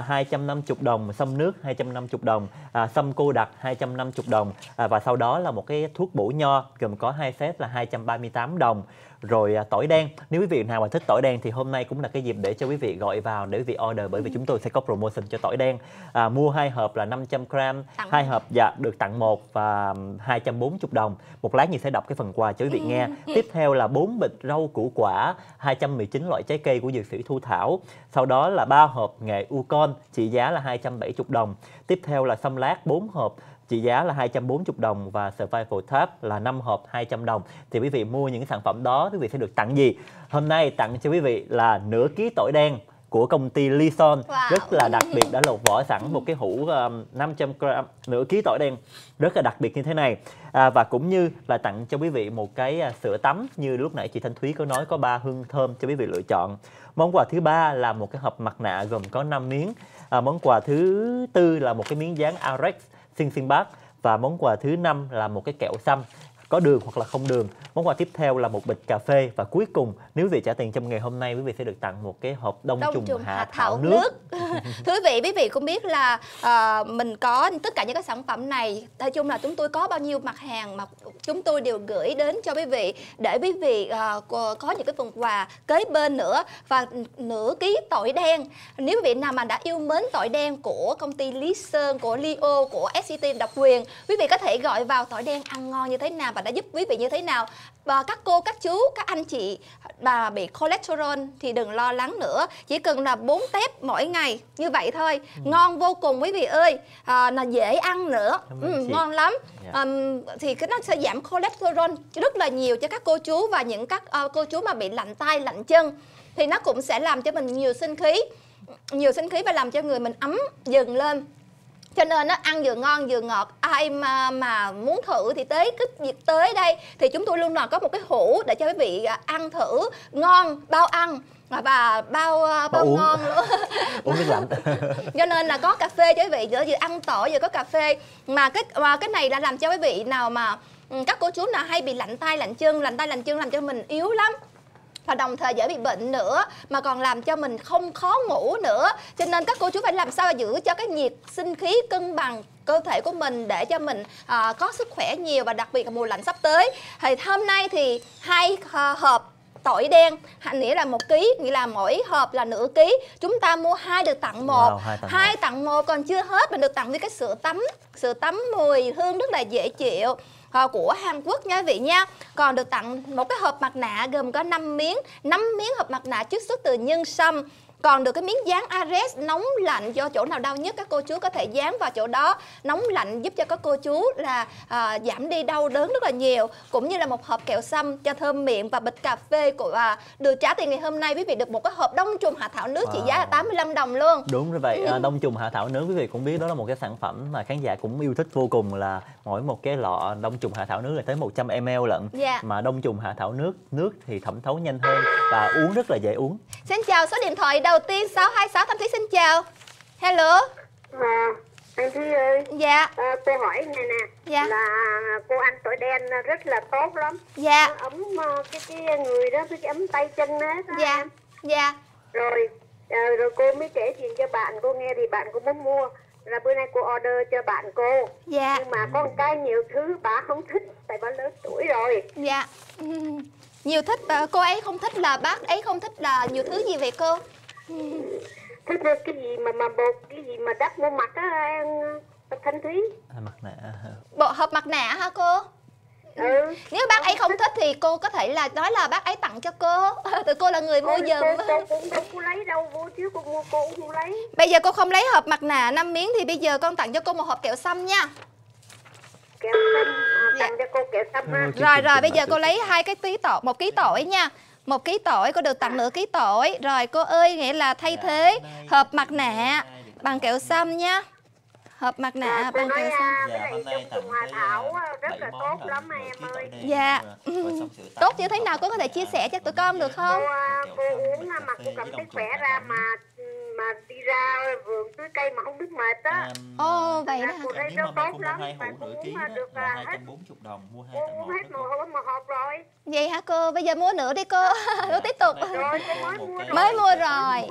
250 đồng, sâm nước 250 đồng, sâm cô đặc 250 đồng, và sau đó là một cái thuốc bổ nho gồm có 2 set là 238 đồng. Rồi tỏi đen, nếu quý vị nào mà thích tỏi đen thì hôm nay cũng là cái dịp để cho quý vị gọi vào để quý vị order, bởi vì chúng tôi sẽ có promotion cho tỏi đen. Mua 2 hộp là 500 gram, 2 hộp được tặng 1 và 240 đồng. Một lát như sẽ đọc cái phần quà cho quý vị nghe. Tiếp theo là 4 bịch rau củ quả 219 loại trái cây của dược sĩ Thu Thảo. Sau đó là 3 hộp nghệ Ucon trị giá là 270 đồng. Tiếp theo là sâm lát 4 hộp trị giá là 240 đồng, và Survival Tab là 5 hộp 200 đồng. Thì quý vị mua những sản phẩm đó, quý vị sẽ được tặng gì? Hôm nay tặng cho quý vị là nửa ký tỏi đen của công ty Lison. Rất là đặc biệt, đã lột vỏ sẵn một cái hũ 500 gram, nửa ký tỏi đen rất là đặc biệt như thế này. Và cũng như là tặng cho quý vị một cái sữa tắm như lúc nãy chị Thanh Thúy có nói, có 3 hương thơm cho quý vị lựa chọn. Món quà thứ ba là một cái hộp mặt nạ gồm có 5 miếng. Món quà thứ tư là một cái miếng dán Arex Xinh Bác, và món quà thứ 5 là một cái kẹo xăm có đường hoặc là không đường. Món quà tiếp theo là một bịch cà phê, và cuối cùng nếu quý vị trả tiền trong ngày hôm nay, quý vị sẽ được tặng một cái hộp đông trùng hạ thảo nước. Thưa quý vị cũng biết là mình có tất cả những cái sản phẩm này, nói chung là chúng tôi có bao nhiêu mặt hàng mà chúng tôi đều gửi đến cho quý vị để quý vị có những cái phần quà kế bên nữa. Và nửa ký tỏi đen, nếu quý vị nào mà đã yêu mến tỏi đen của công ty Lý Sơn, của Leo, của SCT độc quyền, quý vị có thể gọi vào tỏi đen ăn ngon như thế nào và đã giúp quý vị như thế nào. Và các cô, các chú, các anh chị mà bị cholesterol thì đừng lo lắng nữa. Chỉ cần là 4 tép mỗi ngày như vậy thôi. Ngon vô cùng quý vị ơi. Là dễ ăn nữa. Ngon lắm. Thì cái nó sẽ giảm cholesterol rất là nhiều cho các cô chú, và những các cô chú mà bị lạnh tay, lạnh chân. Thì nó cũng sẽ làm cho mình nhiều sinh khí và làm cho người mình ấm dần lên. Cho nên nó ăn vừa ngon vừa ngọt. Ai mà muốn thử thì tới đây thì chúng tôi luôn là có một cái hũ để cho quý vị ăn thử cái bao ăn và bao ngon luôn. Uống nước lạnh. Cho nên là có cà phê cho quý vị, vừa ăn tỏi vừa có cà phê. Mà cái này là làm cho quý vị nào mà các cô chú nào hay bị lạnh tay lạnh chân làm cho mình yếu lắm, và đồng thời dễ bị bệnh nữa, mà còn làm cho mình không khó ngủ nữa. Cho nên các cô chú phải làm sao giữ cho cái nhiệt sinh khí cân bằng cơ thể của mình để cho mình có sức khỏe nhiều, và đặc biệt là mùa lạnh sắp tới. Thì hôm nay thì 2 hộp tỏi đen, nghĩa là 1 ký, nghĩa là mỗi hộp là nửa ký. Chúng ta mua 2 được tặng 1. Wow, 2 tặng 1 còn chưa hết, mình được tặng với cái sữa tắm mùi hương rất là dễ chịu của Hàn Quốc nha quý vị nha. Còn được tặng một cái hộp mặt nạ gồm có 5 miếng hộp mặt nạ chiết xuất từ nhân sâm. còn được cái miếng dán Ares nóng lạnh, cho chỗ nào đau nhất các cô chú có thể dán vào chỗ đó, nóng lạnh giúp cho các cô chú là giảm đi đau đớn rất là nhiều. Cũng như là một hộp kẹo sâm cho thơm miệng và bịch cà phê của được trả tiền ngày hôm nay quý vị được một cái hộp đông trùng hạ thảo nước trị giá là 85 đồng luôn. Đúng rồi vậy. Đông trùng hạ thảo nước quý vị cũng biết đó là một cái sản phẩm mà khán giả cũng yêu thích vô cùng, là mỗi một cái lọ đông trùng hạ thảo nước là tới 100 ml lận. Mà đông trùng hạ thảo nước thì thẩm thấu nhanh hơn và uống rất là dễ uống. Xin chào, số điện thoại đầu tiên 626. Thanh Thúy xin chào. Hello. Anh Thúy ơi. Dạ. Tôi hỏi này nè. Dạ. Là cô ăn tỏi đen rất là tốt lắm. Dạ. Nó ấm cái người đó, cái ấm tay chân đó. Dạ. Em. Dạ. Rồi cô mới kể chuyện cho bạn cô nghe thì bạn cô muốn mua. Là bữa nay cô order cho bạn cô. Dạ. Nhưng mà có một cái nhiều thứ bà không thích, tại bà lớn tuổi rồi. Dạ. Nhiều thích, cô ấy không thích là bác ấy không thích là nhiều thứ gì vậy cô? Thích cái gì mà bột, cái gì mà đắp vô mặt á em Thanh Thúy. Mặt nạ. Bộ hộp mặt nạ hả cô? Nếu bác ấy không thích thì cô có thể là nói là bác ấy tặng cho cô. Tụi cô là người mua giùm. Cô cũng đâu có lấy đâu, vô chứ cô mua cô cũng không lấy. Bây giờ cô không lấy hộp mặt nạ 5 miếng thì bây giờ con tặng cho cô một hộp kẹo sâm nha. Kẹo sâm, tặng cho cô kẹo sâm ha. Rồi bây giờ cô lấy 2 cái một ký tỏi nha. 1 ký tỏi, cô được tặng nửa ký tỏi. Rồi cô ơi, nghĩa là thay thế hộp mặt nạ bằng kẹo sâm nha. Hộp mặt nạ bằng kẹo sâm. Dạ, hôm nay tặng Hòa Thảo rất là tốt lắm em ơi. Dạ. Tốt như thế nào cô có thể chia sẻ cho tụi con được không? Cô uống mà cô cảm thấy khỏe ra, mà đi ra vườn tưới cây mà không biết mệt á. Ồ, vậy đó. Cô thấy nó tốt lắm. Và cô uống được là 240 đồng, mua 2 cô tặng uống 1. hết một hộp rồi. Vậy hả cô? Bây giờ mua nữa đi cô. Cô tiếp tục. Rồi, Mới mua rồi.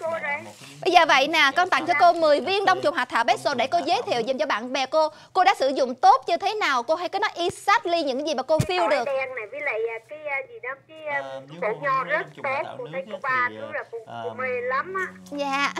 Bây giờ vậy nè, con tặng cho cô 10 viên đông trùng hạ thảo Beso để cô giới thiệu dùm cho bạn bè cô. Cô đã sử dụng tốt như thế nào? Cô hãy cứ nói exactly những gì mà cô feel được. Cái đen này với lại cái gì đó, cái bột nho rất tốt. Cô thấy có 3 thứ là cô mê lắm á. Dạ.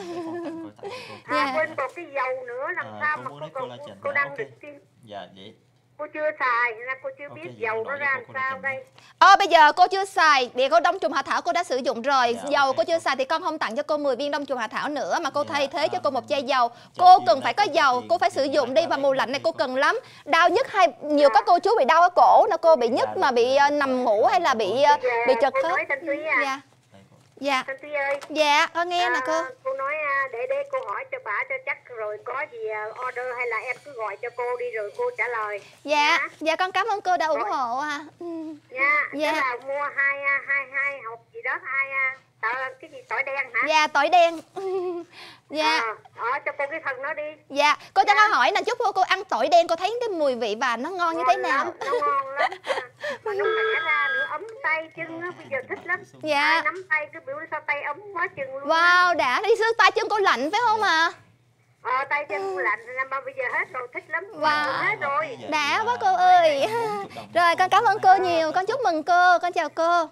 Quên một cái dầu nữa, làm sao mà cô đăng được chứ. Dạ vậy. Cô chưa xài, nên cô chưa biết dầu nó ra làm sao đây. Bây giờ cô chưa xài, để cô đông trùng hạ thảo cô đã sử dụng rồi. Dầu cô chưa xài thì con không tặng cho cô 10 viên đông trùng hạ thảo nữa, mà cô thay thế cho cô một chai dầu. Cô cần phải có dầu, cô phải sử dụng đi, và mùa lạnh này cô cần lắm. Đau nhất nhiều các cô chú bị đau ở cổ, nó cô bị nhức mà bị nằm ngủ hay là bị trật khớp. Dạ. Dạ. Thanh Thúy ơi. Dạ, con nghe nè cô. Cô nói để cô hỏi cho bà cho chắc, rồi có gì order hay là em cứ gọi cho cô đi rồi cô trả lời. Dạ, dạ con cảm ơn cô đã ủng hộ à. Dạ, dạ. Là mua hai hộp gì đó, cái gì tỏi đen hả? Dạ, tỏi đen. Dạ. Cho cô cái phần nó đi. Dạ, cô cho con hỏi là chút cô ăn tỏi đen cô thấy cái mùi vị và nó ngon như thế nào? Lắm, nó ngon lắm. Mà nó khỏe ra nữa, ấm tay chân á, bây giờ thích lắm. Dạ. Nắm tay cứ biểu sao tay ấm quá chừng luôn. Wow, đã đi xưa tay chân cô lạnh phải không ạ? Tay chân lạnh mà bây giờ hết rồi, thích lắm. Wow. Hết rồi. Đã quá cô ơi. Rồi con cảm ơn cô nhiều, con chúc mừng cô, con chào cô.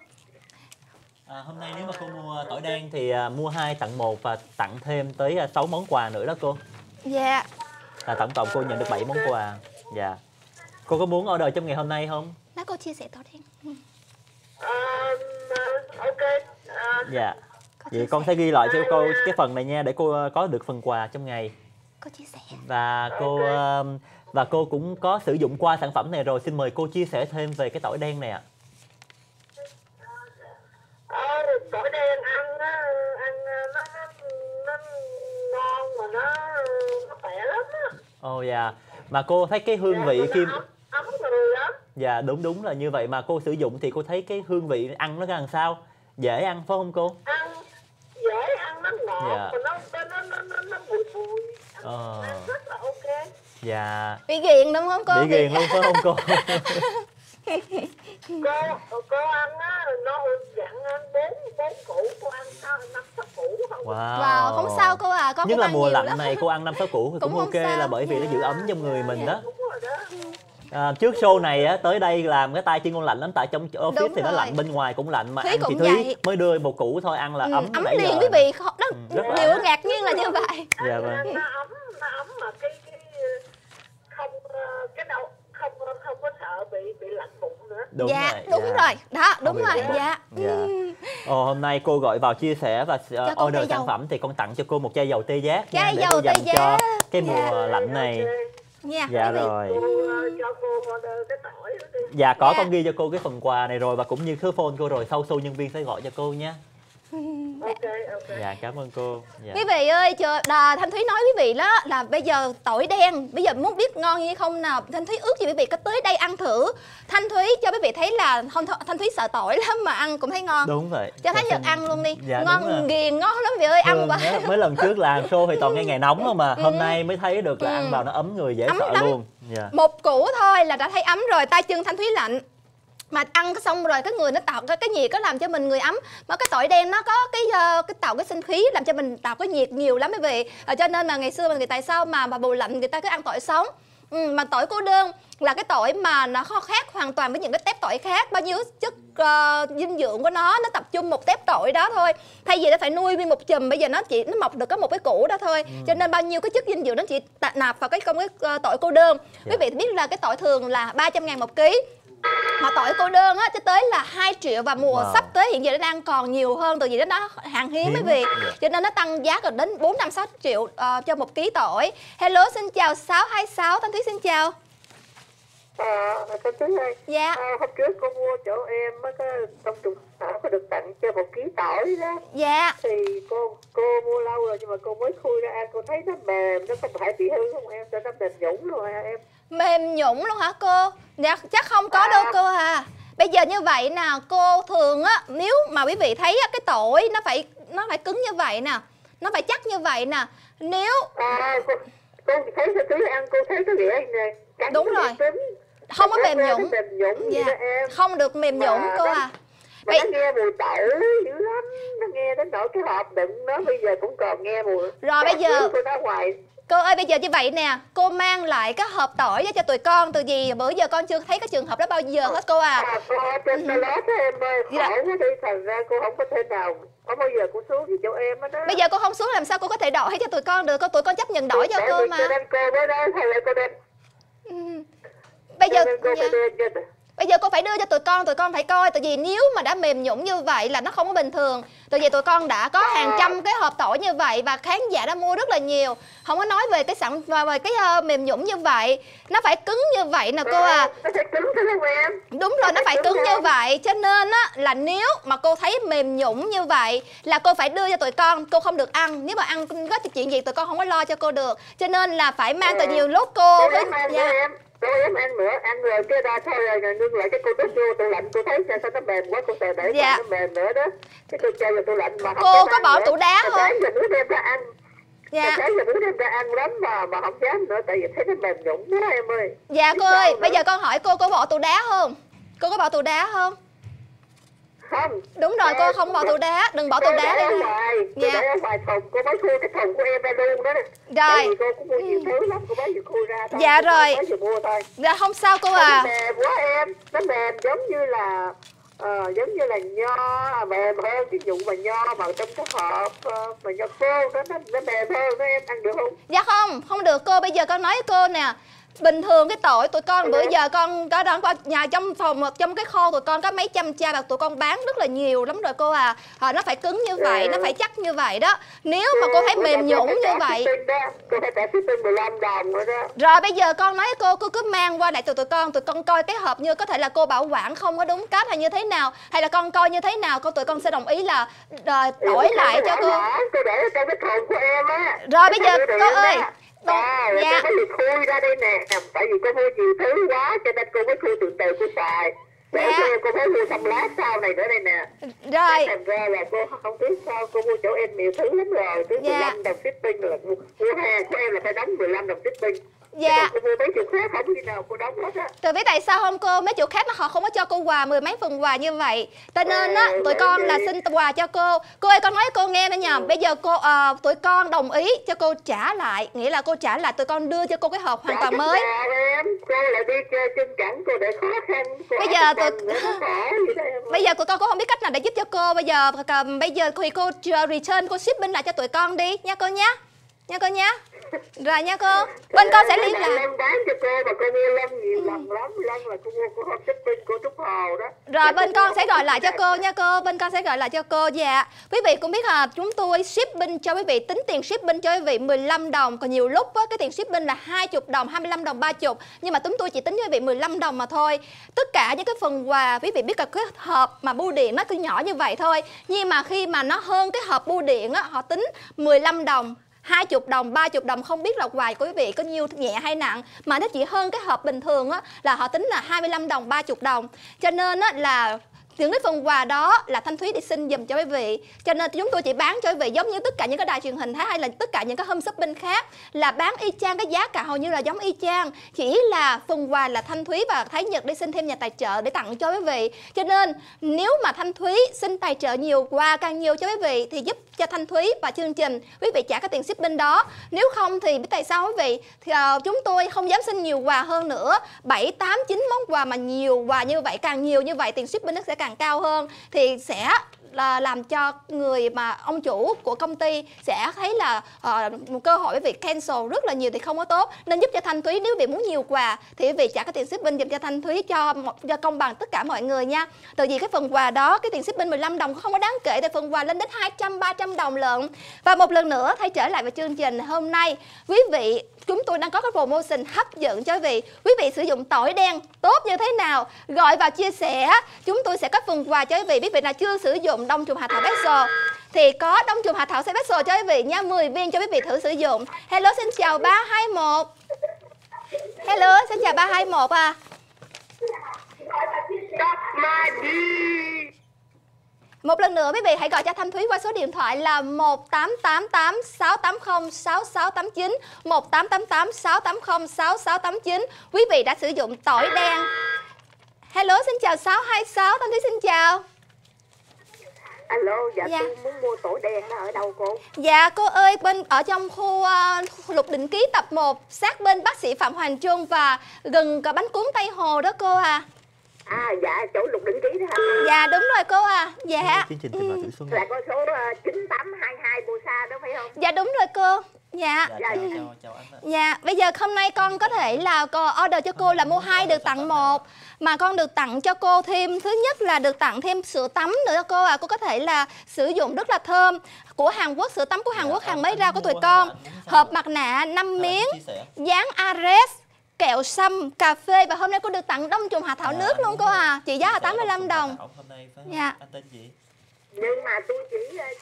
Hôm nay nếu mà cô mua tỏi đen thì mua 2 tặng 1 và tặng thêm tới 6 món quà nữa đó cô. Dạ. Tổng cộng cô nhận được 7 món quà. Dạ. Cô có muốn order trong ngày hôm nay không? Nói cô chia sẻ tỏi đen. Ok. Dạ. Vậy con sẽ ghi lại cho cô cái phần này nha, để cô có được phần quà trong ngày. Cô chia sẻ. Và cô cũng có sử dụng qua sản phẩm này rồi, xin mời cô chia sẻ thêm về cái tỏi đen này ạ. Tỏi đen ăn nó ngon mà nó khỏe lắm á. Ồ dạ. Mà cô thấy cái hương vị khi ấm người lắm. Dạ đúng là như vậy, mà cô sử dụng thì cô thấy cái hương vị ăn nó ra làm sao? Dễ ăn phải không cô? Ăn dễ ăn, nó ngọt. Dạ. Mà nó bùi bùi. Ăn rất là ok. Dạ. Bị ghiền đúng không cô? Bị ghiền luôn phải không cô? Cô ăn á, nó dặn ăn 4 củ, cô ăn 5-6 củ không? Wow, không sao cô à, con nhất là ăn mùa nhiều lạnh lắm. này cô ăn 5-6 củ thì cũng ok, là bởi vì nó giữ ấm trong người mình đó. Đúng rồi đó. Trước show này á, tới đây làm cái tay chân con lạnh lắm, tại trong office Đúng thì nó rồi. lạnh, bên ngoài cũng lạnh, mà Thúy ăn chị cũng Thúy vậy. mới đưa một củ thôi, ăn là ấm Ấm nãy liền giờ. quý vị, rất là điều ấm. ngạc nhiên là như vậy. Dạ vâng. Nó ấm mà cái không có sợ bị lạnh bụng nữa. Đúng Dạ, rồi, đúng dạ. rồi. Đó, đúng Không bị rồi. lạnh. Dạ. Dạ. Hôm nay cô gọi vào chia sẻ và order sản phẩm thì con tặng cho cô một chai dầu tê giác. Chai để dầu cô dành tê giác. cho cái mùa lạnh này. Nha. Dạ rồi. Cho cô order cái tỏi đó đi. Dạ có, con ghi cho cô cái phần quà này rồi và cũng như số phone cô rồi, sau show nhân viên sẽ gọi cho cô nhé. Ok. Dạ cảm ơn cô. Dạ. Quý vị ơi, Thanh Thúy nói quý vị đó là bây giờ tỏi đen, bây giờ muốn biết ngon như không nào, Thanh Thúy ước gì quý vị có tới đây ăn thử. Thanh Thúy cho quý vị thấy là Thanh Thúy sợ tỏi lắm mà ăn cũng thấy ngon. Đúng vậy. Cho Thái Nhật ăn luôn đi. Dạ, ngon ghiền ngon lắm quý vị ơi, ăn quá. Mấy lần trước làm show thì toàn nghe ngày nóng không mà hôm nay mới thấy được là ăn vào nó ấm người, dễ Ấm sợ lắm. luôn. Dạ. Một củ thôi là đã thấy ấm rồi, tay chân Thanh Thúy lạnh. Mà ăn xong rồi cái người nó tạo cái nhiệt có làm cho mình người ấm. Mà cái tỏi đen nó có cái tạo cái sinh khí làm cho mình tạo cái nhiệt nhiều lắm quý vị. Cho nên mà ngày xưa người tại sao mà bù lạnh người ta cứ ăn tỏi sống. Mà tỏi cô đơn là cái tỏi mà nó khác hoàn toàn với những cái tép tỏi khác. Bao nhiêu chất dinh dưỡng của nó tập trung một tép tỏi đó thôi. Thay vì nó phải nuôi nguyên một chùm, bây giờ nó mọc được có một cái củ đó thôi. Cho nên bao nhiêu cái chất dinh dưỡng nó chỉ nạp vào cái tỏi cô đơn. Quý vị biết là cái tỏi thường là 300.000 một ký. Mà tỏi cô đơn á cho tới là 2 triệu và mùa sắp tới hiện giờ nó đang còn nhiều hơn, từ vì nó hàng hiếm quý vị. Cho nên nó tăng giá gần đến 4-5-6 triệu cho 1 ký tỏi. Hello, xin chào 626, Thanh Thúy xin chào. Thanh Thúy ơi. Dạ. Hôm trước cô mua chỗ em cái trong trùng thảo có được tặng cho 1 ký tỏi đó. Dạ. Thì cô mua lâu rồi nhưng mà cô mới khui ra ăn, cô thấy nó mềm, nó không phải bị hư không em, cho nó mềm nhũn luôn hả em? Mềm nhũn luôn hả cô? Dạ, chắc không có đâu cô à. Bây giờ như vậy nè, cô thường á, nếu mà quý vị thấy á, cái tỏi nó phải cứng như vậy nè, nó phải chắc như vậy nè. Nếu cô thấy cái thứ ăn cô thấy cái gì này, đúng rồi. Không có mềm nhũn. Dạ. Không được mềm nhũn cô à. Mà nó nghe mùi tỏi dữ lắm, nó nghe đến nỗi cái hộp đựng nó bây giờ cũng còn nghe mùi. Rồi bây giờ cô ra ngoài. Cô ơi, bây giờ như vậy nè, cô mang lại cái hộp tỏi cho tụi con, từ vì bữa giờ con chưa thấy cái trường hợp đó bao giờ hết cô à. Cô trên toilet em ơi, khổ quá đi, thành ra cô không có thể nào, không bao giờ cô xuống thì chỗ em hết đó. Bây giờ cô không xuống làm sao cô có thể đổi cho tụi con được, tụi con chấp nhận đổi cho cô mà. Cho nên cô mới đó, hay là cô đem. Bây giờ cô phải đưa cho tụi con phải coi, tại vì nếu mà đã mềm nhũn như vậy là nó không có bình thường. Tại vì tụi con đã có hàng trăm cái hộp tỏi như vậy và khán giả đã mua rất là nhiều. Không có nói về cái về cái mềm nhũn như vậy, nó phải cứng như vậy nè cô à. Nó phải cứng thế không em? Đúng rồi, nó phải cứng như vậy. Cho nên á là nếu mà cô thấy mềm nhũn như vậy là cô phải đưa cho tụi con, cô không được ăn. Nếu mà ăn có chuyện gì tụi con không có lo cho cô được. Cho nên là phải mang từ nhiều lúc cô với Cô em ăn nữa, ăn rồi cái ra thôi rồi nương lại cái cô đút vô tủ lạnh, cô thấy sao nó mềm quá, cô sẽ để nó mềm nữa đó. Cái cô cho vào tủ lạnh mà cô có bỏ tủ đá không? Sáng giờ muốn đem ra ăn. Dạ. Sáng giờ muốn đem ra ăn lắm mà không dám nữa, tại vì thấy nó mềm nhũn quá em ơi. Dạ cô ơi, bây giờ con hỏi cô có bỏ tủ đá không? Cô có bỏ tủ đá không? Không. Đúng rồi, cô không bỏ tủ đá, đừng bỏ tủ đá đi. Dạ. Cô để ở ngoài thùng, cô mới khui cái thùng của em ra luôn đó. Rồi. Cô cũng mua nhiều thứ lắm, cô mới vừa khui ra thôi. Dạ rồi. Mới vừa mua thôi. Dạ không sao cô à. Nó mềm quá em, nó mềm giống như là nho, mềm hơn cái vụ mà nho mà trong cái hộp mà nho khô đó, nó mềm hơn đó em, ăn được không? Dạ không được cô, bây giờ con nói với cô nè. Bình thường cái tỏi tụi con bữa giờ con có đón qua nhà trong phòng, trong cái kho tụi con có mấy trăm chai và tụi con bán rất là nhiều lắm rồi cô à. Nó phải cứng như vậy, nó phải chắc như vậy đó. Nếu mà cô thấy mềm nhũn như vậy. Cô phải trả shipping 15 đồng rồi đó. Rồi bây giờ con nói cô cứ mang qua lại tụi con coi cái hộp, như có thể là cô bảo quản không có đúng cách hay như thế nào, hay là con coi như thế nào tụi con sẽ đồng ý là đổi lại cho cô. Cô để ở trong cái thùng của em á. Rồi bây giờ cô ơi. Dạ. Cô mới khui ra đây nè, tại vì cô mua nhiều thứ quá cho nên cô mới khui từ từ cô xài. Để cho em cô mới mua xong lát sau này nữa đây nè. Rồi. Thành ra là cô không biết sao, cô mua chỗ em nhiều thứ lắm rồi, thứ 15 đồng shipping là mua hàng của em là phải đóng 15 đồng shipping. Dạ. Cô mua mấy chỗ khác không khi nào cô đóng hết á. Tôi biết tại sao không cô, mấy chỗ khác họ không có cho cô quà 10 mấy phần quà như vậy. Cho nên á tụi con là xin quà cho cô. Cô ơi con nói cô nghe nữa nha. Bây giờ cô tụi con đồng ý cho cô trả lại, nghĩa là cô trả lại, tụi con đưa cho cô cái hộp hoàn toàn mới. Em, cô lại đi chơi chân cẳng, cô để khó khăn. Bây giờ tụi con cũng không biết cách nào để giúp cho cô. Bây giờ thì cô return, cô shipping lại cho tụi con đi nha cô nhé. Nha cô nhé. Rồi nha cô. Bên con sẽ liên lạc. Lân bán cho cô mà cô mua lân nhiều lần lắm. Lân là cô mua của Home Shopping của Trúc Hồ đó. Rồi bên con sẽ gọi lại cho cô nha cô. Bên con sẽ gọi lại cho cô. Dạ. Quý vị cũng biết là chúng tôi shipping cho quý vị, tính tiền shipping cho quý vị 15 đồng. Còn nhiều lúc á, cái tiền shipping là 20 đồng, 25 đồng, 30. Nhưng mà chúng tôi chỉ tính cho quý vị 15 đồng mà thôi. Tất cả những cái phần quà quý vị biết là cái hộp mà bưu điện nó cứ nhỏ như vậy thôi. Nhưng mà khi mà nó hơn cái hộp bưu điện á, họ tính 15 đồng, 20 đồng, 30 đồng, không biết là quà của quý vị có nhiêu, nhẹ hay nặng, mà nó chỉ hơn cái hộp bình thường á, là họ tính là 25 đồng, 30 đồng. Cho nên á, là những cái phần quà đó là Thanh Thúy đi xin dùm cho quý vị. Cho nên chúng tôi chỉ bán cho quý vị giống như tất cả những cái đài truyền hình hay là tất cả những cái home shopping khác, là bán y chang, cái giá cả hầu như là giống y chang. Chỉ là phần quà là Thanh Thúy và Thái Nhật đi xin thêm nhà tài trợ để tặng cho quý vị. Cho nên nếu mà Thanh Thúy xin tài trợ nhiều quà càng nhiều cho quý vị thì giúp cho Thanh Thúy và chương trình quý vị trả cái tiền shipping đó. Nếu không thì biết tại sao quý vị, thì chúng tôi không dám xin nhiều quà hơn nữa. 7, 8, 9 món quà mà nhiều quà như vậy, càng nhiều như vậy tiền shipping nó sẽ càng cao hơn, thì sẽ là làm cho người mà ông chủ của công ty sẽ thấy là một cơ hội với việc cancel rất là nhiều thì không có tốt. Nên giúp cho Thanh Thúy, nếu quý vị muốn nhiều quà thì quý vị trả cái tiền shipping dùm cho Thanh Thúy cho công bằng tất cả mọi người nha. Từ vì cái phần quà đó, cái tiền shipping 15 đồng không có đáng kể, thì phần quà lên đến 200, 300 đồng lận. Và một lần nữa thay trở lại với chương trình hôm nay, quý vị, chúng tôi đang có cái promotion hấp dẫn cho quý vị. Quý vị sử dụng tỏi đen tốt như thế nào? Gọi vào chia sẻ, chúng tôi sẽ có phần quà cho quý vị. Quý vị nào chưa sử dụng đông trùng hạ thảo Special thì có đông trùng hạ thảo Special cho quý vị nha, 10 viên cho quý vị thử sử dụng. Hello, xin chào 321. Hello, xin chào 321 à. Một lần nữa quý vị hãy gọi cho Thanh Thúy qua số điện thoại là 1888 680 6689, 1888 680 6689. Quý vị đã sử dụng tỏi đen. Hello, xin chào 626, Thanh Thúy xin chào. Alo, dạ, Dạ. tôi muốn mua tỏi đen nó ở đâu cô? Dạ cô ơi, ở trong khu Lục Định Ký tập 1, sát bên bác sĩ Phạm Hoàng Trung và gần cả bánh cuốn Tây Hồ đó cô à. À dạ, chỗ Lục Định Ký đó hả? Dạ đúng rồi cô à. Dạ. Chương trình Tìm Lại Tuổi Xuân. Là con số 9822 Bosa đó phải không? Dạ đúng rồi cô. Dạ. Dạ, chào anh ạ. Dạ, bây giờ hôm nay con có thể là order cho cô là mua 2 được tặng 1. Mà con được tặng cho cô thêm, thứ nhất là được tặng thêm sữa tắm nữa đó cô à. Cô có thể là sử dụng rất là thơm. Của Hàn Quốc, sữa tắm của Hàn Quốc hàng mới ra của tụi con. Hộp mặt nạ 5 miếng, dán Ares, kẹo sâm, cà phê. Và hôm nay cô được tặng đông trùng hạ thảo nước luôn cô à. Trị giá là 85 đồng. Dạ. Anh tên gì? Nhưng mà tôi chỉ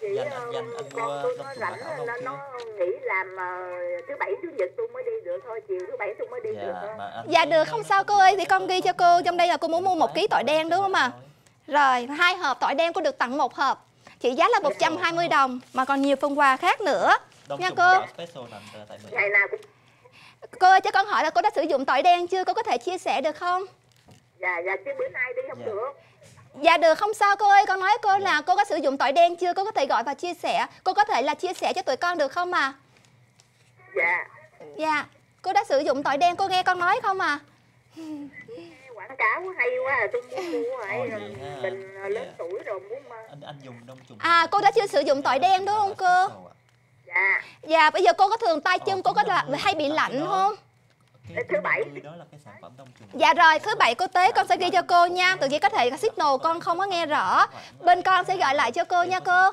con tôi nó rảnh, nó nghỉ làm thứ bảy chủ nhật tôi mới đi được thôi, chiều thứ bảy tôi mới đi được thôi. Dạ được, không sao cô ơi, thì con ghi cho cô. Trong đây là cô muốn mua 1 ký tỏi đen đúng không ạ? Rồi, 2 hộp tỏi đen cô được tặng 1 hộp. Trị giá là 120 đồng, mà còn nhiều phần quà khác nữa. Nha cô. Ngày nào cũng... Cô ơi, cho con hỏi là cô đã sử dụng tỏi đen chưa? Cô có thể chia sẻ được không? Dạ, chứ bữa nay đi không được. Dạ được, không sao cô ơi. Con nói cô là cô có sử dụng tỏi đen chưa? Cô có thể gọi và chia sẻ. Cô có thể là chia sẻ cho tụi con được không à? Dạ. Dạ, cô đã sử dụng tỏi đen, cô nghe con nói không à? Quảng cáo hay quá à, tôi muốn mua rồi. Mình lớn tuổi rồi muốn... Anh dùng đông trùng. À, cô đã chưa sử dụng tỏi đen đúng không cô? Dạ. Dạ, bây giờ cô có thường tay chân cô có là hay bị lạnh không? Thứ bảy. Đó là cái sản phẩm đông trùng. Dạ rồi, thứ bảy cô tới con sẽ ghi cho cô nha. Tự nhiên có thể signal con không có nghe rõ. Bên con sẽ gọi lại cho cô nha cô.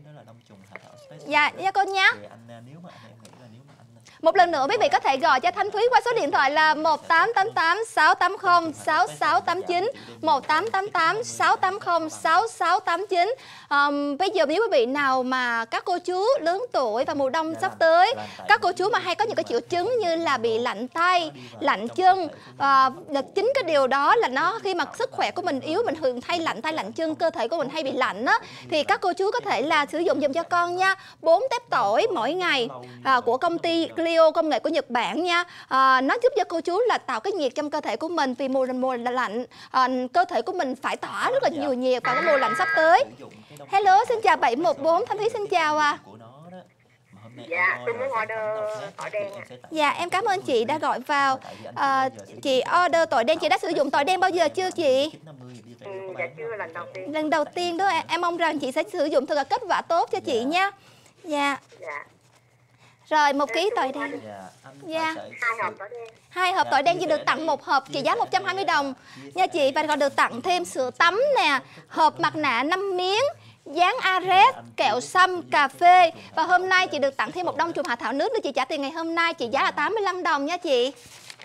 Dạ, nha cô nhé. Một lần nữa quý vị có thể gọi cho Thanh Thúy qua số điện thoại là 1888 680 6689, 1888 680 6689. Bây giờ nếu quý vị nào mà các cô chú lớn tuổi và mùa đông sắp tới, các cô chú mà hay có những cái triệu chứng như là bị lạnh tay, lạnh chân, chính cái điều đó là nó khi mà sức khỏe của mình yếu, mình thường hay lạnh tay lạnh chân, cơ thể của mình hay bị lạnh á, thì các cô chú có thể là sử dụng giùm cho con nha. 4 tép tỏi mỗi ngày của công ty Clio, công nghệ của Nhật Bản nha. Nó giúp cho cô chú là tạo cái nhiệt trong cơ thể của mình, vì mùa lạnh cơ thể của mình phải tỏa rất là nhiều nhiệt vào cái mùa lạnh sắp tới. Hello, xin chào 714, Thanh Thúy xin chào à. Dạ, tôi muốn order tỏi đen. Dạ, em cảm ơn chị đã gọi vào. Chị order tỏi đen, chị đã sử dụng tỏi đen bao giờ chưa chị? Dạ chưa, lần đầu tiên. Lần đầu tiên đó, em mong rằng chị sẽ sử dụng thật là kết quả tốt cho chị nha. Dạ. Rồi 1 kg tỏi đen. Dạ, anh Dạ. sẽ 2 hộp tỏi đen. 2 hộp tỏi đen chỉ được tặng 1 hộp trị giá 120 đồng nha chị, và còn được tặng thêm sữa tắm nè, hộp mặt nạ 5 miếng, dán Ares, kẹo sâm, cà phê, và hôm nay chị được tặng thêm một đông trùng hạ thảo nước để chị trả tiền ngày hôm nay, trị giá là 85 đồng nha chị.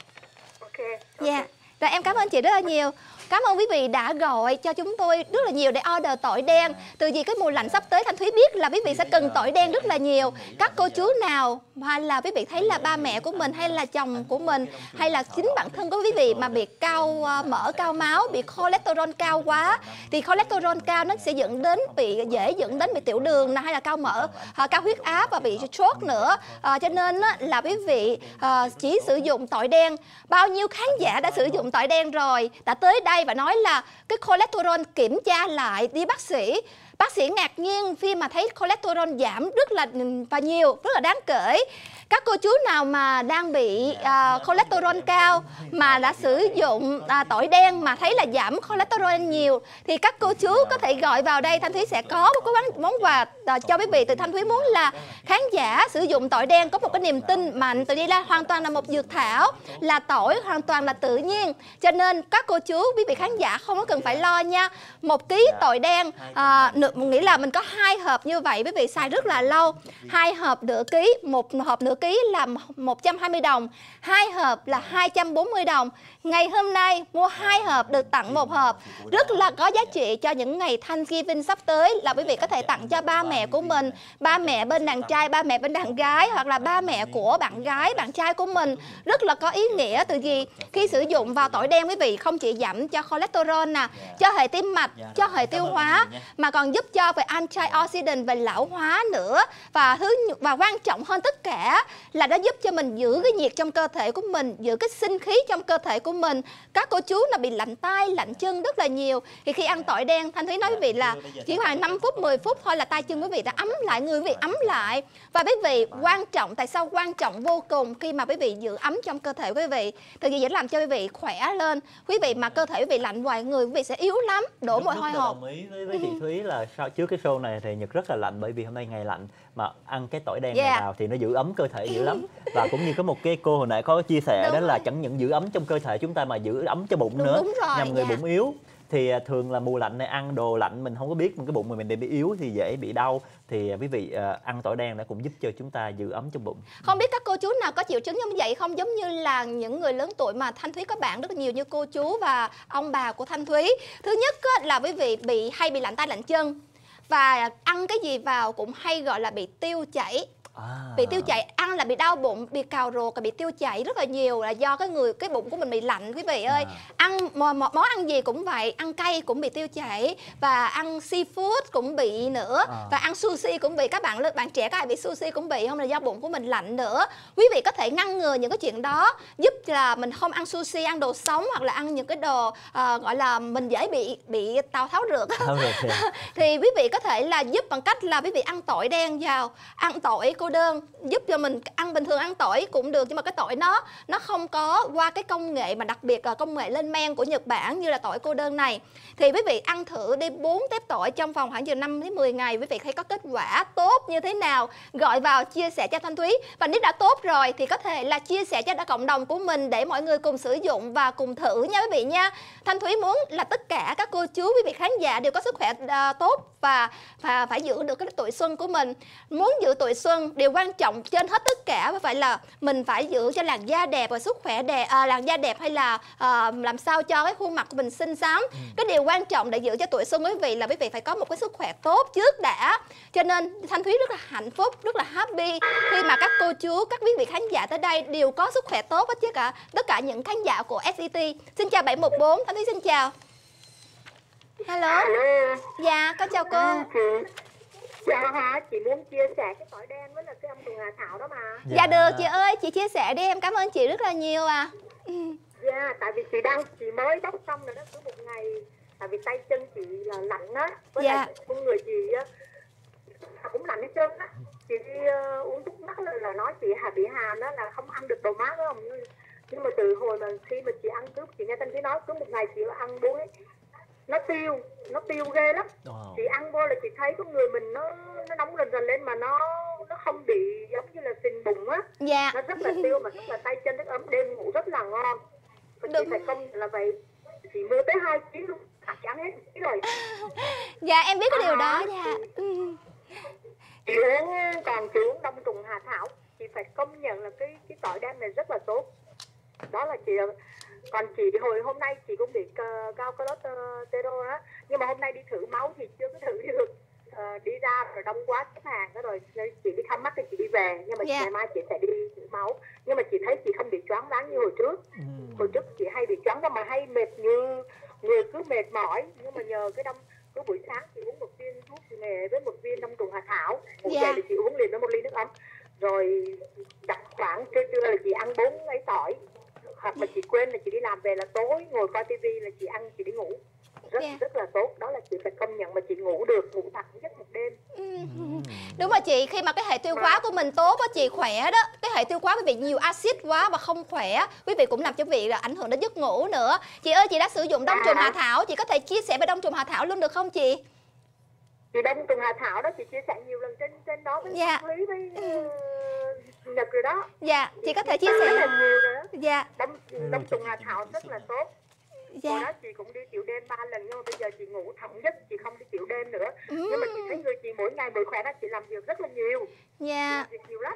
Ok. Dạ. Rồi em cảm ơn chị rất là nhiều. Cảm ơn quý vị đã gọi cho chúng tôi rất là nhiều để order tỏi đen. Từ vì cái mùa lạnh sắp tới, Thanh Thúy biết là quý vị sẽ cần tỏi đen rất là nhiều. Các cô chú nào hay là quý vị thấy là ba mẹ của mình hay là chồng của mình hay là chính bản thân của quý vị mà bị cao mỡ, cao máu, bị cholesterol cao quá, thì cholesterol cao nó sẽ dẫn đến dễ dẫn đến bị tiểu đường hay là cao mỡ, cao huyết áp và bị stroke nữa. Cho nên là quý vị chỉ sử dụng tỏi đen. Bao nhiêu khán giả đã sử dụng tỏi đen rồi, đã tới đây và nói là cái cholesterol kiểm tra lại đi bác sĩ. Bác sĩ ngạc nhiên khi mà thấy cholesterol giảm rất là nhiều, rất là đáng kể. Các cô chú nào mà đang bị cholesterol cao mà đã sử dụng tỏi đen mà thấy là giảm cholesterol nhiều thì các cô chú có thể gọi vào đây. Thanh Thúy sẽ có một cái món quà cho quý vị. Từ Thanh Thúy muốn là khán giả sử dụng tỏi đen có một cái niềm tin mạnh, từ đây là hoàn toàn là một dược thảo, là tỏi hoàn toàn là tự nhiên. Cho nên các cô chú, quý vị khán giả không có cần phải lo nha. 1 kg tỏi đen nghĩ là mình có 2 hộp như vậy, quý vị xài rất là lâu. 2 hộp nửa ký, 1 hộp nửa ký là 120 đồng, 2 hộp là 240 đồng. Ngày hôm nay mua 2 hộp được tặng 1 hộp, rất là có giá trị cho những ngày Thanksgiving sắp tới, là quý vị có thể tặng cho ba mẹ của mình, ba mẹ bên đàn trai, ba mẹ bên đàn gái, hoặc là ba mẹ của bạn gái, bạn trai của mình. Rất là có ý nghĩa, từ vì khi sử dụng vào tỏi đen quý vị không chỉ giảm cho cholesterol nè, cho hệ tim mạch, cho hệ tiêu hóa, mà còn giúp cho về antioxidant, về lão hóa nữa. Và quan trọng hơn tất cả là nó giúp cho mình giữ cái nhiệt trong cơ thể của mình, giữ cái sinh khí trong cơ thể của mình. Các cô chú là bị lạnh tay, lạnh chân rất là nhiều, thì khi ăn tỏi đen, Thanh Thúy nói quý vị là chỉ khoảng 5 phút, 10 phút thôi là tay chân quý vị đã ấm lại, người quý vị ấm lại. Và quý vị quan trọng, tại sao quan trọng vô cùng khi mà quý vị giữ ấm trong cơ thể quý vị? Tại vì sẽ làm cho quý vị khỏe lên. Quý vị mà cơ thể quý vị lạnh hoài, người quý vị sẽ yếu lắm, đổ mồ hôi hột. Đồng ý với chị Thúy là trước cái show này thì Nhật rất là lạnh, bởi vì hôm nay ngày lạnh mà ăn cái tỏi đen này vào thì nó giữ ấm cơ thể dữ lắm. Và cũng như có một cái cô hồi nãy có chia sẻ đó là chẳng những giữ ấm trong cơ thể chúng ta mà giữ ấm cho bụng nữa. Nhằm người bụng yếu thì thường là mùa lạnh này ăn đồ lạnh mình không có biết, cái bụng mình bị yếu thì dễ bị đau, thì quý vị ăn tỏi đen đã cũng giúp cho chúng ta giữ ấm trong bụng. Không biết các cô chú nào có triệu chứng như vậy không, giống như là những người lớn tuổi mà Thanh Thúy có bạn rất là nhiều như cô chú và ông bà của Thanh Thúy. Thứ nhất là quý vị hay bị lạnh tay lạnh chân, và ăn cái gì vào cũng hay gọi là bị tiêu chảy. Bị tiêu chảy, ăn là bị đau bụng, bị cào ruột, bị tiêu chảy rất là nhiều, là do cái bụng của mình bị lạnh quý vị ơi. Ăn món ăn gì cũng vậy, ăn cay cũng bị tiêu chảy, và ăn seafood cũng bị nữa, và ăn sushi cũng bị. Các bạn trẻ có ai bị sushi cũng bị không, là do bụng của mình lạnh nữa. Quý vị có thể ngăn ngừa những cái chuyện đó, giúp là mình không ăn sushi, ăn đồ sống, hoặc là ăn những cái đồ gọi là mình dễ bị Tào Tháo rượt. Thì quý vị có thể là giúp bằng cách là quý vị ăn tỏi đen vào, ăn tỏi cô đơn, giúp cho mình ăn bình thường, ăn tỏi cũng được, nhưng mà cái tỏi nó không có qua cái công nghệ mà đặc biệt là công nghệ lên men của Nhật Bản như là tỏi cô đơn này. Thì quý vị ăn thử đi 4 tép tỏi trong vòng khoảng từ 5 đến 10 ngày, quý vị thấy có kết quả tốt như thế nào, gọi vào chia sẻ cho Thanh Thúy. Và nếu đã tốt rồi thì có thể là chia sẻ cho cộng đồng của mình để mọi người cùng sử dụng và cùng thử nha quý vị nha. Thanh Thúy muốn là tất cả các cô chú, quý vị khán giả đều có sức khỏe tốt và phải giữ được cái tuổi xuân của mình. Muốn giữ tuổi xuân, điều quan trọng trên hết tất cả phải là mình phải giữ cho làn da đẹp và sức khỏe đẹp, làn da đẹp hay là làm sao cho cái khuôn mặt của mình xinh xắn. Cái điều quan trọng để giữ cho tuổi xuân quý vị là quý vị phải có một cái sức khỏe tốt trước đã. Cho nên Thanh Thúy rất là hạnh phúc, rất là happy khi mà các cô chú, các quý vị khán giả tới đây đều có sức khỏe tốt hết chứ cả. Tất cả những khán giả của SET. Xin chào 714, Thanh Thúy xin chào. Hello. Dạ, con chào cô. Dạ, chị muốn chia sẻ cái tỏi đen với là cái âm trùng hạ thảo đó mà. Dạ được chị ơi, chị chia sẻ đi, em cảm ơn chị rất là nhiều à. Dạ, tại vì chị mới bóc xong rồi đó, cứ một ngày, tại vì tay chân chị là lạnh á, với lại con người chị á cũng lạnh hết trơn á. Chị đi uống thuốc mát là nói chị bị hàn á, là không ăn được đồ mát đó không. Nhưng mà từ hồi mà khi mà chị ăn cướp, chị nghe Thanh Thúy nói cứ một ngày chị ăn 4 ấy, nó tiêu ghê lắm. Chị ăn vô là chị thấy con người mình nó nóng rần lên mà nó không bị giống như là phình bụng Dạ. Nó rất là siêu mà rất là tay chân nước ấm, đêm ngủ rất là ngon. Và chị phải công nhận là vậy. Chị mua tới 2 kg luôn, chẳng hết rồi. Dạ em biết cái điều đó. Dạ. Chị uống, còn chị uống đông trùng hạ thảo, chị phải công nhận là cái tỏi đen này rất là tốt. Đó là chị. Còn chị hồi hôm nay chị cũng bị cao cholesterol đó, nhưng mà hôm nay đi thử máu thì chưa có thử được. Đi ra rồi đông quá xếp hàng đó rồi chị đi khám mắt thì chị đi về, nhưng mà ngày mai chị sẽ đi thử máu. Nhưng mà chị thấy chị không bị choáng váng như hồi trước. Hồi trước chị hay bị choáng mà hay mệt, như người cứ mệt mỏi, nhưng mà nhờ cái cứ buổi sáng chị uống một viên thuốc nghề với một viên đông trùng hạ thảo, ngủ dậy thì chị uống liền với một ly nước ấm, rồi đặt khoảng trưa là chị ăn 4 ấy tỏi, hoặc là chị quên là chị đi làm về là tối ngồi coi tivi là chị ăn, chị đi ngủ rất là tốt. Đó là chị phải công nhận mà chị ngủ được, ngủ thẳng giấc một đêm. Đúng rồi chị, khi mà cái hệ tiêu hóa của mình tốt á chị, khỏe đó, cái hệ tiêu hóa quý vị nhiều axit quá và không khỏe, quý vị cũng làm cho quý vị là ảnh hưởng đến giấc ngủ nữa. Chị ơi, chị đã sử dụng đông trùng hạ thảo, chị có thể chia sẻ về đông trùng hạ thảo luôn được không chị? Chị đông trùng hạ thảo đó chị chia sẻ nhiều lần trên đó với Thúy với Nhật rồi đó. Dạ, chị có thể chia sẻ. Rất là nhiều rồi đó. Dạ. Đông trùng hạ thảo rất là tốt. Dạ. Hồi đó chị cũng đi tiểu đêm 3 lần, nhưng mà bây giờ chị ngủ thẳng giấc, chị không đi tiểu đêm nữa. Nhưng mà chị thấy người chị mỗi ngày mỗi khỏe đó, chị làm việc rất là nhiều. Dạ. Làm việc nhiều lắm.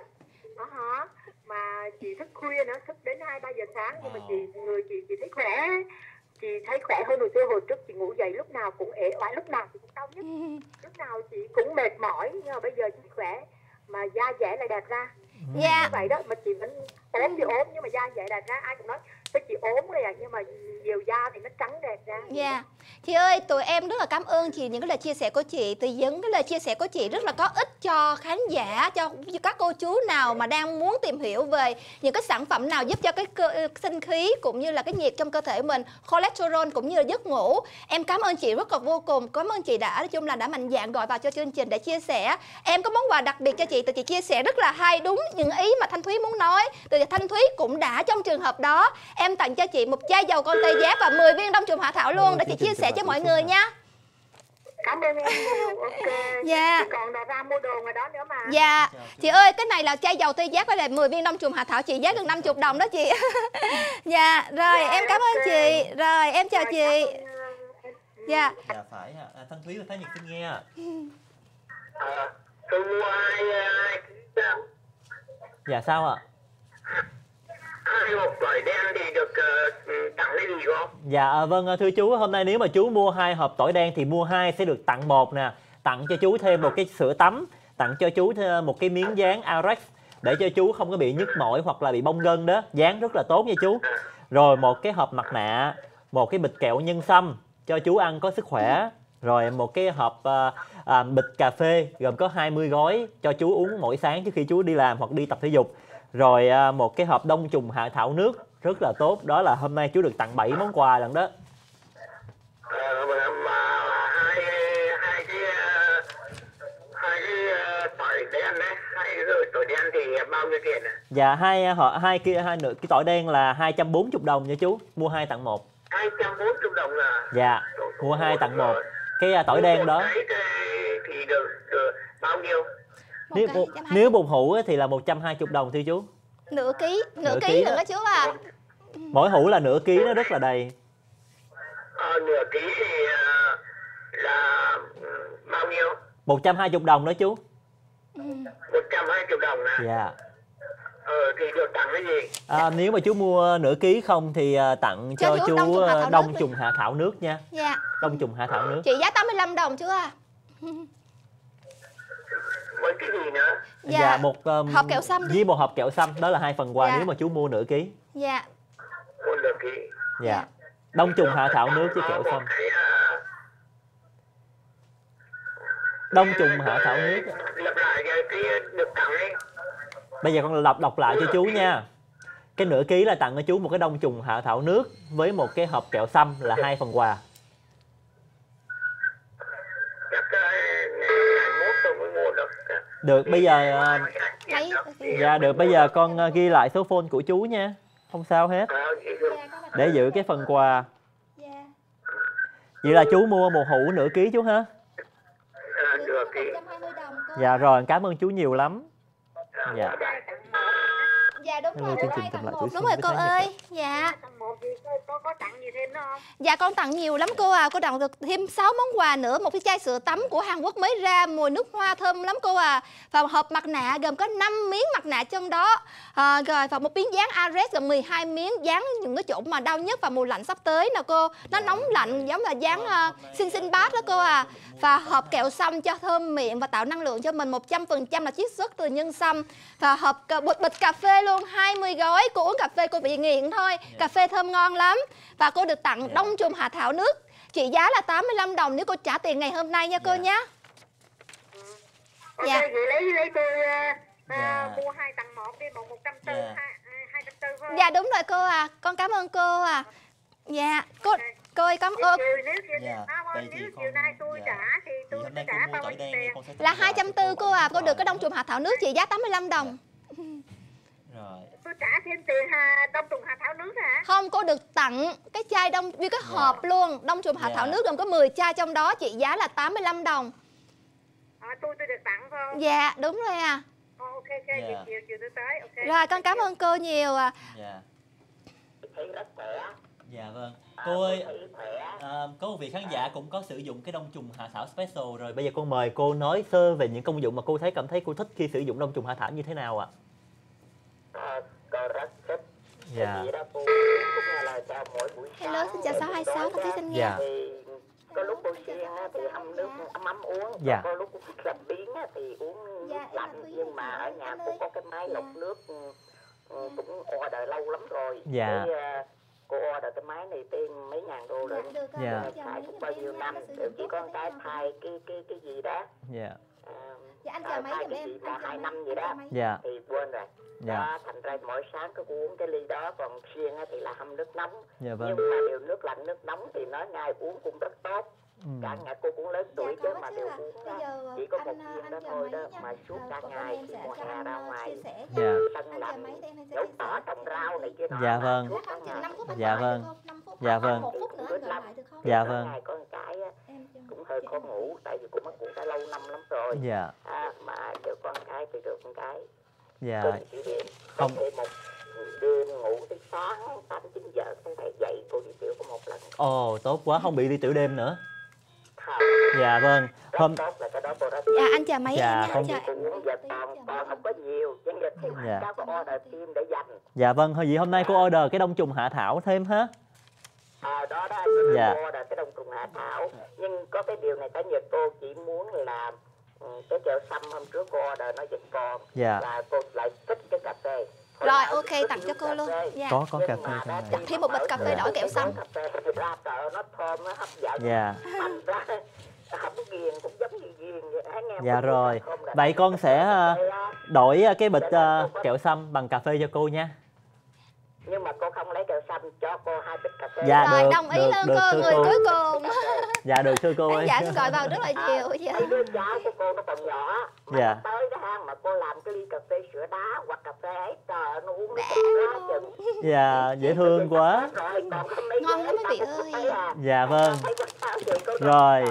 Mà chị thức khuya nữa, thức đến 2-3 giờ sáng, nhưng mà người chị thấy khỏe. Chị thấy khỏe hơn hồi xưa. Hồi trước chị ngủ dậy lúc nào cũng ể oải, lúc nào chị cũng đau nhức, lúc nào chị cũng mệt mỏi, nhưng mà bây giờ chị khỏe mà da dẻ lại đẹp ra. Như vậy đó, mà chị vẫn ốm thì ốm, nhưng mà da dẻ đẹp ra. Ai cũng nói cái chị ốm rồi nhưng mà nhiều da thì nó trắng đẹp ra. Dạ. Chị ơi, tụi em rất là cảm ơn chị những cái lời chia sẻ của chị. Từ những cái lời chia sẻ của chị rất là có ích cho khán giả, cho các cô chú nào mà đang muốn tìm hiểu về những cái sản phẩm nào giúp cho cái sinh khí cũng như là cái nhiệt trong cơ thể mình, cholesterol cũng như là giấc ngủ. Em cảm ơn chị rất là vô cùng. Cảm ơn chị nói chung là đã mạnh dạn gọi vào cho chương trình để chia sẻ. Em có món quà đặc biệt cho chị, từ chị chia sẻ rất là hay, đúng những ý mà Thanh Thúy muốn nói. Từ Thanh Thúy cũng đã trong trường hợp đó, em tặng cho chị một chai dầu con tê giác và 10 viên đông trùng hạ thảo luôn để chị chia sẻ cho mọi người nha. Cảm ơn em nhiều. Ok. Dạ. Chị còn ra mua đồ ngoài đó nữa mà. Dạ. Chị ơi, cái này là chai dầu tê giác với lại 10 viên đông trùng hạ thảo, chị giá gần 50 đồng đó chị. Dạ, rồi em cảm ơn chị. Rồi em chào chị. Dạ. Dạ phải ạ. Thanh Thúy và Thái Nhật xin nghe ạ. Tôi mua hai Dạ sao ạ? 2 hộp tỏi đen thì được tặng cái gì không? Dạ vâng thưa chú, hôm nay nếu mà chú mua 2 hộp tỏi đen thì mua 2 sẽ được tặng 1 nè. Tặng cho chú thêm một cái sữa tắm, tặng cho chú thêm một cái miếng dán Arex để cho chú không có bị nhức mỏi hoặc là bị bong gân đó, dán rất là tốt nha chú. Rồi một cái hộp mặt nạ, một cái bịch kẹo nhân sâm cho chú ăn có sức khỏe. Rồi một cái hộp bịch cà phê gồm có 20 gói cho chú uống mỗi sáng trước khi chú đi làm hoặc đi tập thể dục. Rồi một cái hộp đông trùng hạ thảo nước rất là tốt. Đó là hôm nay chú được tặng 7 món quà lần đó. Hai cái tỏi đen đấy, tỏi đen thì bao nhiêu tiền ạ? Dạ hai cái tỏi đen là 240 đồng nha chú, mua 2 tặng 1. 240 đồng là. Dạ, mua 2 tặng 1. Cái tỏi đen đó thì được bao nhiêu? Nếu bột hũ thì là 120 đồng thưa chú. Nửa ký nữa đó chú à. Mỗi hũ là nửa ký, nó rất là đầy. Nửa ký thì là bao nhiêu? 120 đồng đó chú. 120 đồng nè. Dạ. Thì được tặng cái gì? Nếu mà chú mua nửa ký không thì tặng cho chú đông trùng hạ thảo nước nha. Dạ. Đông trùng hạ thảo nước. Chị giá 85 đồng chú à. Với cái gì nữa? Dạ một hộp kẹo sâm với một hộp kẹo sâm, đó là 2 phần quà nếu mà chú mua nửa ký. Dạ. Mua nửa ký. Dạ. Đông trùng hạ thảo nước với kẹo sâm. Đông trùng hạ thảo nước. Lặp lại cái được tặng ấy. Bây giờ con đọc lại cho chú nha. Cái nửa ký là tặng cho chú một cái đông trùng hạ thảo nước với một cái hộp kẹo sâm là 2 phần quà. Được bây giờ dạ được bây giờ con ghi lại số phone của chú nha. Không sao hết. Để giữ cái phần quà. Vậy là chú mua một hũ nửa ký chú ha. Nửa ký. Dạ rồi, cảm ơn chú nhiều lắm. Dạ. Dạ đúng Hello, rồi, chương cô trình hai tìm tặng lại 1 tuổi đúng xuân rồi với cô Thái Nhật ạ. ơi. Dạ. Tặng 1 thì có tặng gì thêm nữa không? Dạ con tặng nhiều lắm cô à. Cô tặng được thêm 6 món quà nữa. Một cái chai sữa tắm của Hàn Quốc mới ra, mùi nước hoa thơm lắm cô à. Và hộp mặt nạ gồm có 5 miếng mặt nạ trong đó. Rồi và một miếng dán Ares gồm 12 miếng dán những cái chỗ mà đau nhất và mùa lạnh sắp tới nè cô. Nó nóng lạnh giống là dán sinh bát đó cô à. Và hộp kẹo sâm cho thơm miệng và tạo năng lượng cho mình 100% là chiết xuất từ nhân sâm. Và hộp bịch cà phê luôn 20 gói. Cô uống cà phê cô bị nghiện thôi. Cà phê thơm ngon lắm. Và cô được tặng đông trùng hạ thảo nước trị giá là 85 đồng nếu cô trả tiền ngày hôm nay nha cô nhé. Ok, Dạ. vậy lấy tôi mua 2 tặng 1 đi, 140, 240 phải không? Dạ đúng rồi cô à. Con cảm ơn cô à. Dạ cô ơi cảm ơn. Nếu chiều nay tôi trả thì tôi sẽ trả bao nhiêu tiền? Là 240 cô à. Cô được cái đông trùng hạ thảo nước trị giá 85 đồng. Rồi. Tôi trả thêm tiền đông trùng hạ thảo nước hả? Không, cô được tặng cái chai như cái hộp luôn. Đông trùng hạ thảo nước gồm có 10 chai trong đó trị giá là 85 đồng. Tôi được tặng phải không? Dạ đúng rồi à. Ok, chiều tôi tới. Ok. Rồi con cảm ơn cô nhiều à. Dạ. Thấy rất khỏe. Dạ vâng. Cô ơi, có một vị khán giả cũng có sử dụng cái đông trùng hạ thảo special rồi. Bây giờ con mời cô nói sơ về những công dụng mà cô cảm thấy cô thích khi sử dụng đông trùng hạ thảo như thế nào ạ? Cô rất thích. Dạ. Cũng nghe lời chào mỗi buổi sáng. Hello, xin chào 626, Thanh Thúy xin nghe. Dạ. Thì có lúc cô xiên thì hâm nước ấm uống. Dạ. Có lúc cô làm biến thì uống nước lạnh. Nhưng mà ở nhà cô có cái máy lọc nước cũng order lâu lắm rồi. Dạ. Cô order cái máy này tên mấy ngàn đô rồi. Dạ. Xài cũng bao nhiêu năm. Chỉ con cái thay cái gì đó. Dạ. Dạ anh chờ máy giùm em. Gì mà 2 năm gì đó. Dạ. Thì quên rồi. Dạ. Đó, thành ra mỗi sáng cứ uống cái ly đó, còn xiên thì là hâm nước nóng. Dạ vâng. Nhưng mà điều nước lạnh nước nóng thì nói ngay uống cũng rất tốt. Cả nhà cô cũng lớn tuổi chứ mà đều uống chỉ có một viên đó thôi đó, mà suốt cả ngày khi mùa hè ra ngoài Dạ. sân lạnh nấu tỏ trồng rau này kia nọ. Dạ vâng. Dạ vâng. Dạ vâng. Dạ vâng. Ngày con cái cũng hơi khó ngủ, tại vì cũng mất ngủ đã lâu năm lắm rồi. Dạ. Mà được con cái thì được con cái. Dạ. Không thể một đêm ngủ tới sáng 8-9 giờ không thể dậy cô đi tiểu có một lần. Ồ, tốt quá, không bị đi tiểu đêm nữa. Dạ vâng. Hôm Dạ anh chào mấy dạ, em nha. Còn không có nhiều, cho nên thì cháu có order thêm để dành. Dạ vâng, thôi vậy hôm nay cô order cái đông trùng hạ thảo thêm ha. Đó dạ. Cô order cái đông trùng hạ thảo. Nhưng có cái điều này Thái Nhật cô chỉ muốn là cái kẹo sâm hôm trước cô order nó vẫn còn. Dạ. Là cô lại thích cái cà phê. Rồi ok, tặng cho cô luôn. Dạ. Có cà phê trong này. Tặng thêm một bịch cà phê đỏ kẹo sâm. Cà phê thì ra chợ nó thơm, nó hấp dẫn. Dạ. Thành ra không ghiền cũng giống như ghiền vậy. Dạ rồi. Vậy con sẽ đổi cái bịch kẹo sâm bằng cà phê cho cô nha. Nhưng mà cô không lấy kẹo sâm, cho cô 2 bịch cà phê. Dạ rồi được, đồng ý được, luôn được, cô, người cô. cuối cùng. Dạ được thưa cô ơi. Dạ gọi vào rất là nhiều. Dạ. Đứa cháu của cô nó còn nhỏ mà dạ. nó tới cái hang mà cô làm cái ly cà phê sữa đá hoặc cà phê ấy, trời nó uống nó ra chừng. Dạ dễ thương quá. Ngon lắm mấy vị ơi. Dạ vâng. Rồi.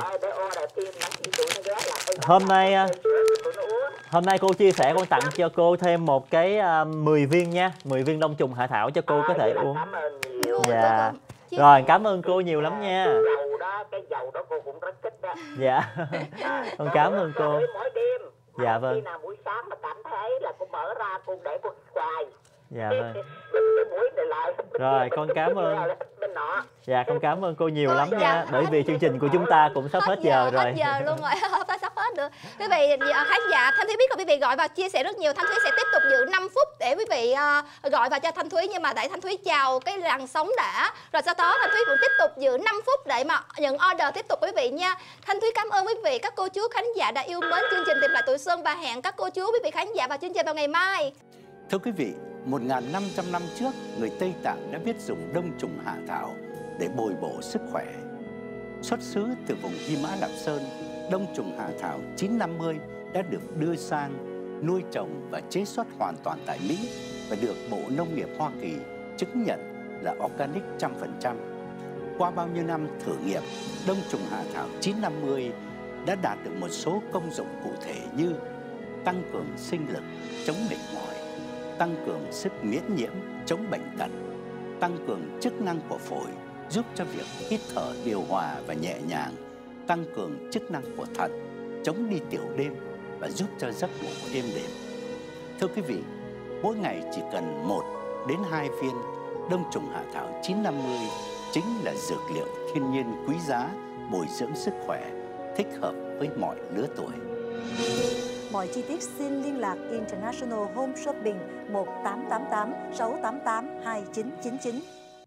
Hôm nay cô chia sẻ con tặng cho cô thêm một cái 10 viên nha, 10 viên đông trùng hạ thảo cho cô có thể uống. Dạ. Rồi cảm ơn cô nhiều lắm nha. Cái dầu đó cô cũng rất thích đó. Dạ. Con cảm ơn cô. Mỗi đêm. Dạ vâng. Khi nào buổi sáng mà cảm thấy là cô mở ra cô để cô xoài. Dạ vâng. Rồi con cảm ơn. Dạ con cảm ơn cô nhiều lắm nha. Bởi vì chương trình của chúng ta cũng sắp hết giờ rồi. Hết giờ luôn rồi, ta sắp hết được. Quý vị khán giả, Thanh Thúy biết là quý vị gọi vào chia sẻ rất nhiều. Thanh Thúy sẽ tiếp tục giữ 5 phút để quý vị gọi vào cho Thanh Thúy. Nhưng mà để Thanh Thúy chào cái làn sóng đã. Rồi sau đó Thanh Thúy cũng tiếp tục giữ 5 phút để mà nhận order tiếp tục quý vị nha. Thanh Thúy cảm ơn quý vị, các cô chú khán giả đã yêu mến chương trình Tìm Lại Tuổi Xuân. Và hẹn các cô chú quý vị khán giả vào chương trình vào ngày mai. Thưa quý vị, 1.500 năm trước, người Tây Tạng đã biết dùng đông trùng hạ thảo để bồi bổ sức khỏe. Xuất xứ từ vùng Hy Mã Lạp Sơn, đông trùng hạ thảo 950 đã được đưa sang nuôi trồng và chế xuất hoàn toàn tại Mỹ và được Bộ Nông nghiệp Hoa Kỳ chứng nhận là organic 100%. Qua bao nhiêu năm thử nghiệm, đông trùng hạ thảo 950 đã đạt được một số công dụng cụ thể như tăng cường sinh lực, chống mệt mỏi, tăng cường sức miễn nhiễm, chống bệnh tật, tăng cường chức năng của phổi, giúp cho việc hít thở điều hòa và nhẹ nhàng, tăng cường chức năng của thận, chống đi tiểu đêm và giúp cho giấc ngủ êm đềm. Thưa quý vị, mỗi ngày chỉ cần 1 đến 2 viên đông trùng hạ thảo 950 chính là dược liệu thiên nhiên quý giá, bồi dưỡng sức khỏe, thích hợp với mọi lứa tuổi. Mọi chi tiết xin liên lạc International Home Shopping 1888 688 2999.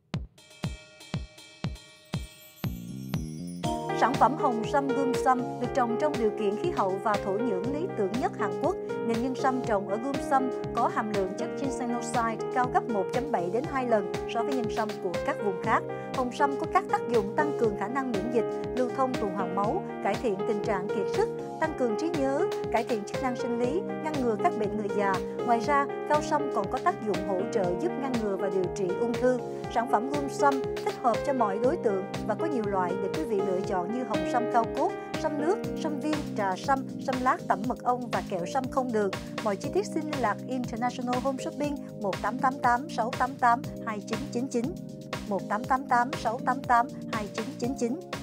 Sản phẩm hồng sâm Gum Sâm được trồng trong điều kiện khí hậu và thổ nhưỡng lý tưởng nhất Hàn Quốc. Nền nhân sâm trồng ở Gum Sâm có hàm lượng chất ginseng cao gấp 1.7 đến 2 lần so với nhân sâm của các vùng khác. Hồng sâm có các tác dụng tăng cường khả năng miễn dịch, lưu thông tuần hoàn máu, cải thiện tình trạng kiệt sức, tăng cường trí nhớ, cải thiện chức năng sinh lý, ngăn ngừa các bệnh người già. Ngoài ra, cao sâm còn có tác dụng hỗ trợ giúp ngăn ngừa và điều trị ung thư. Sản phẩm Gum Sâm thích hợp cho mọi đối tượng và có nhiều loại để quý vị lựa chọn như hồng sâm cao cốt, sâm nước, sâm viên, trà sâm, sâm lát tẩm mật ong và kẹo sâm không đường. Mọi chi tiết xin liên lạc International Home Shopping 1888 688 2999 1888 688 2999.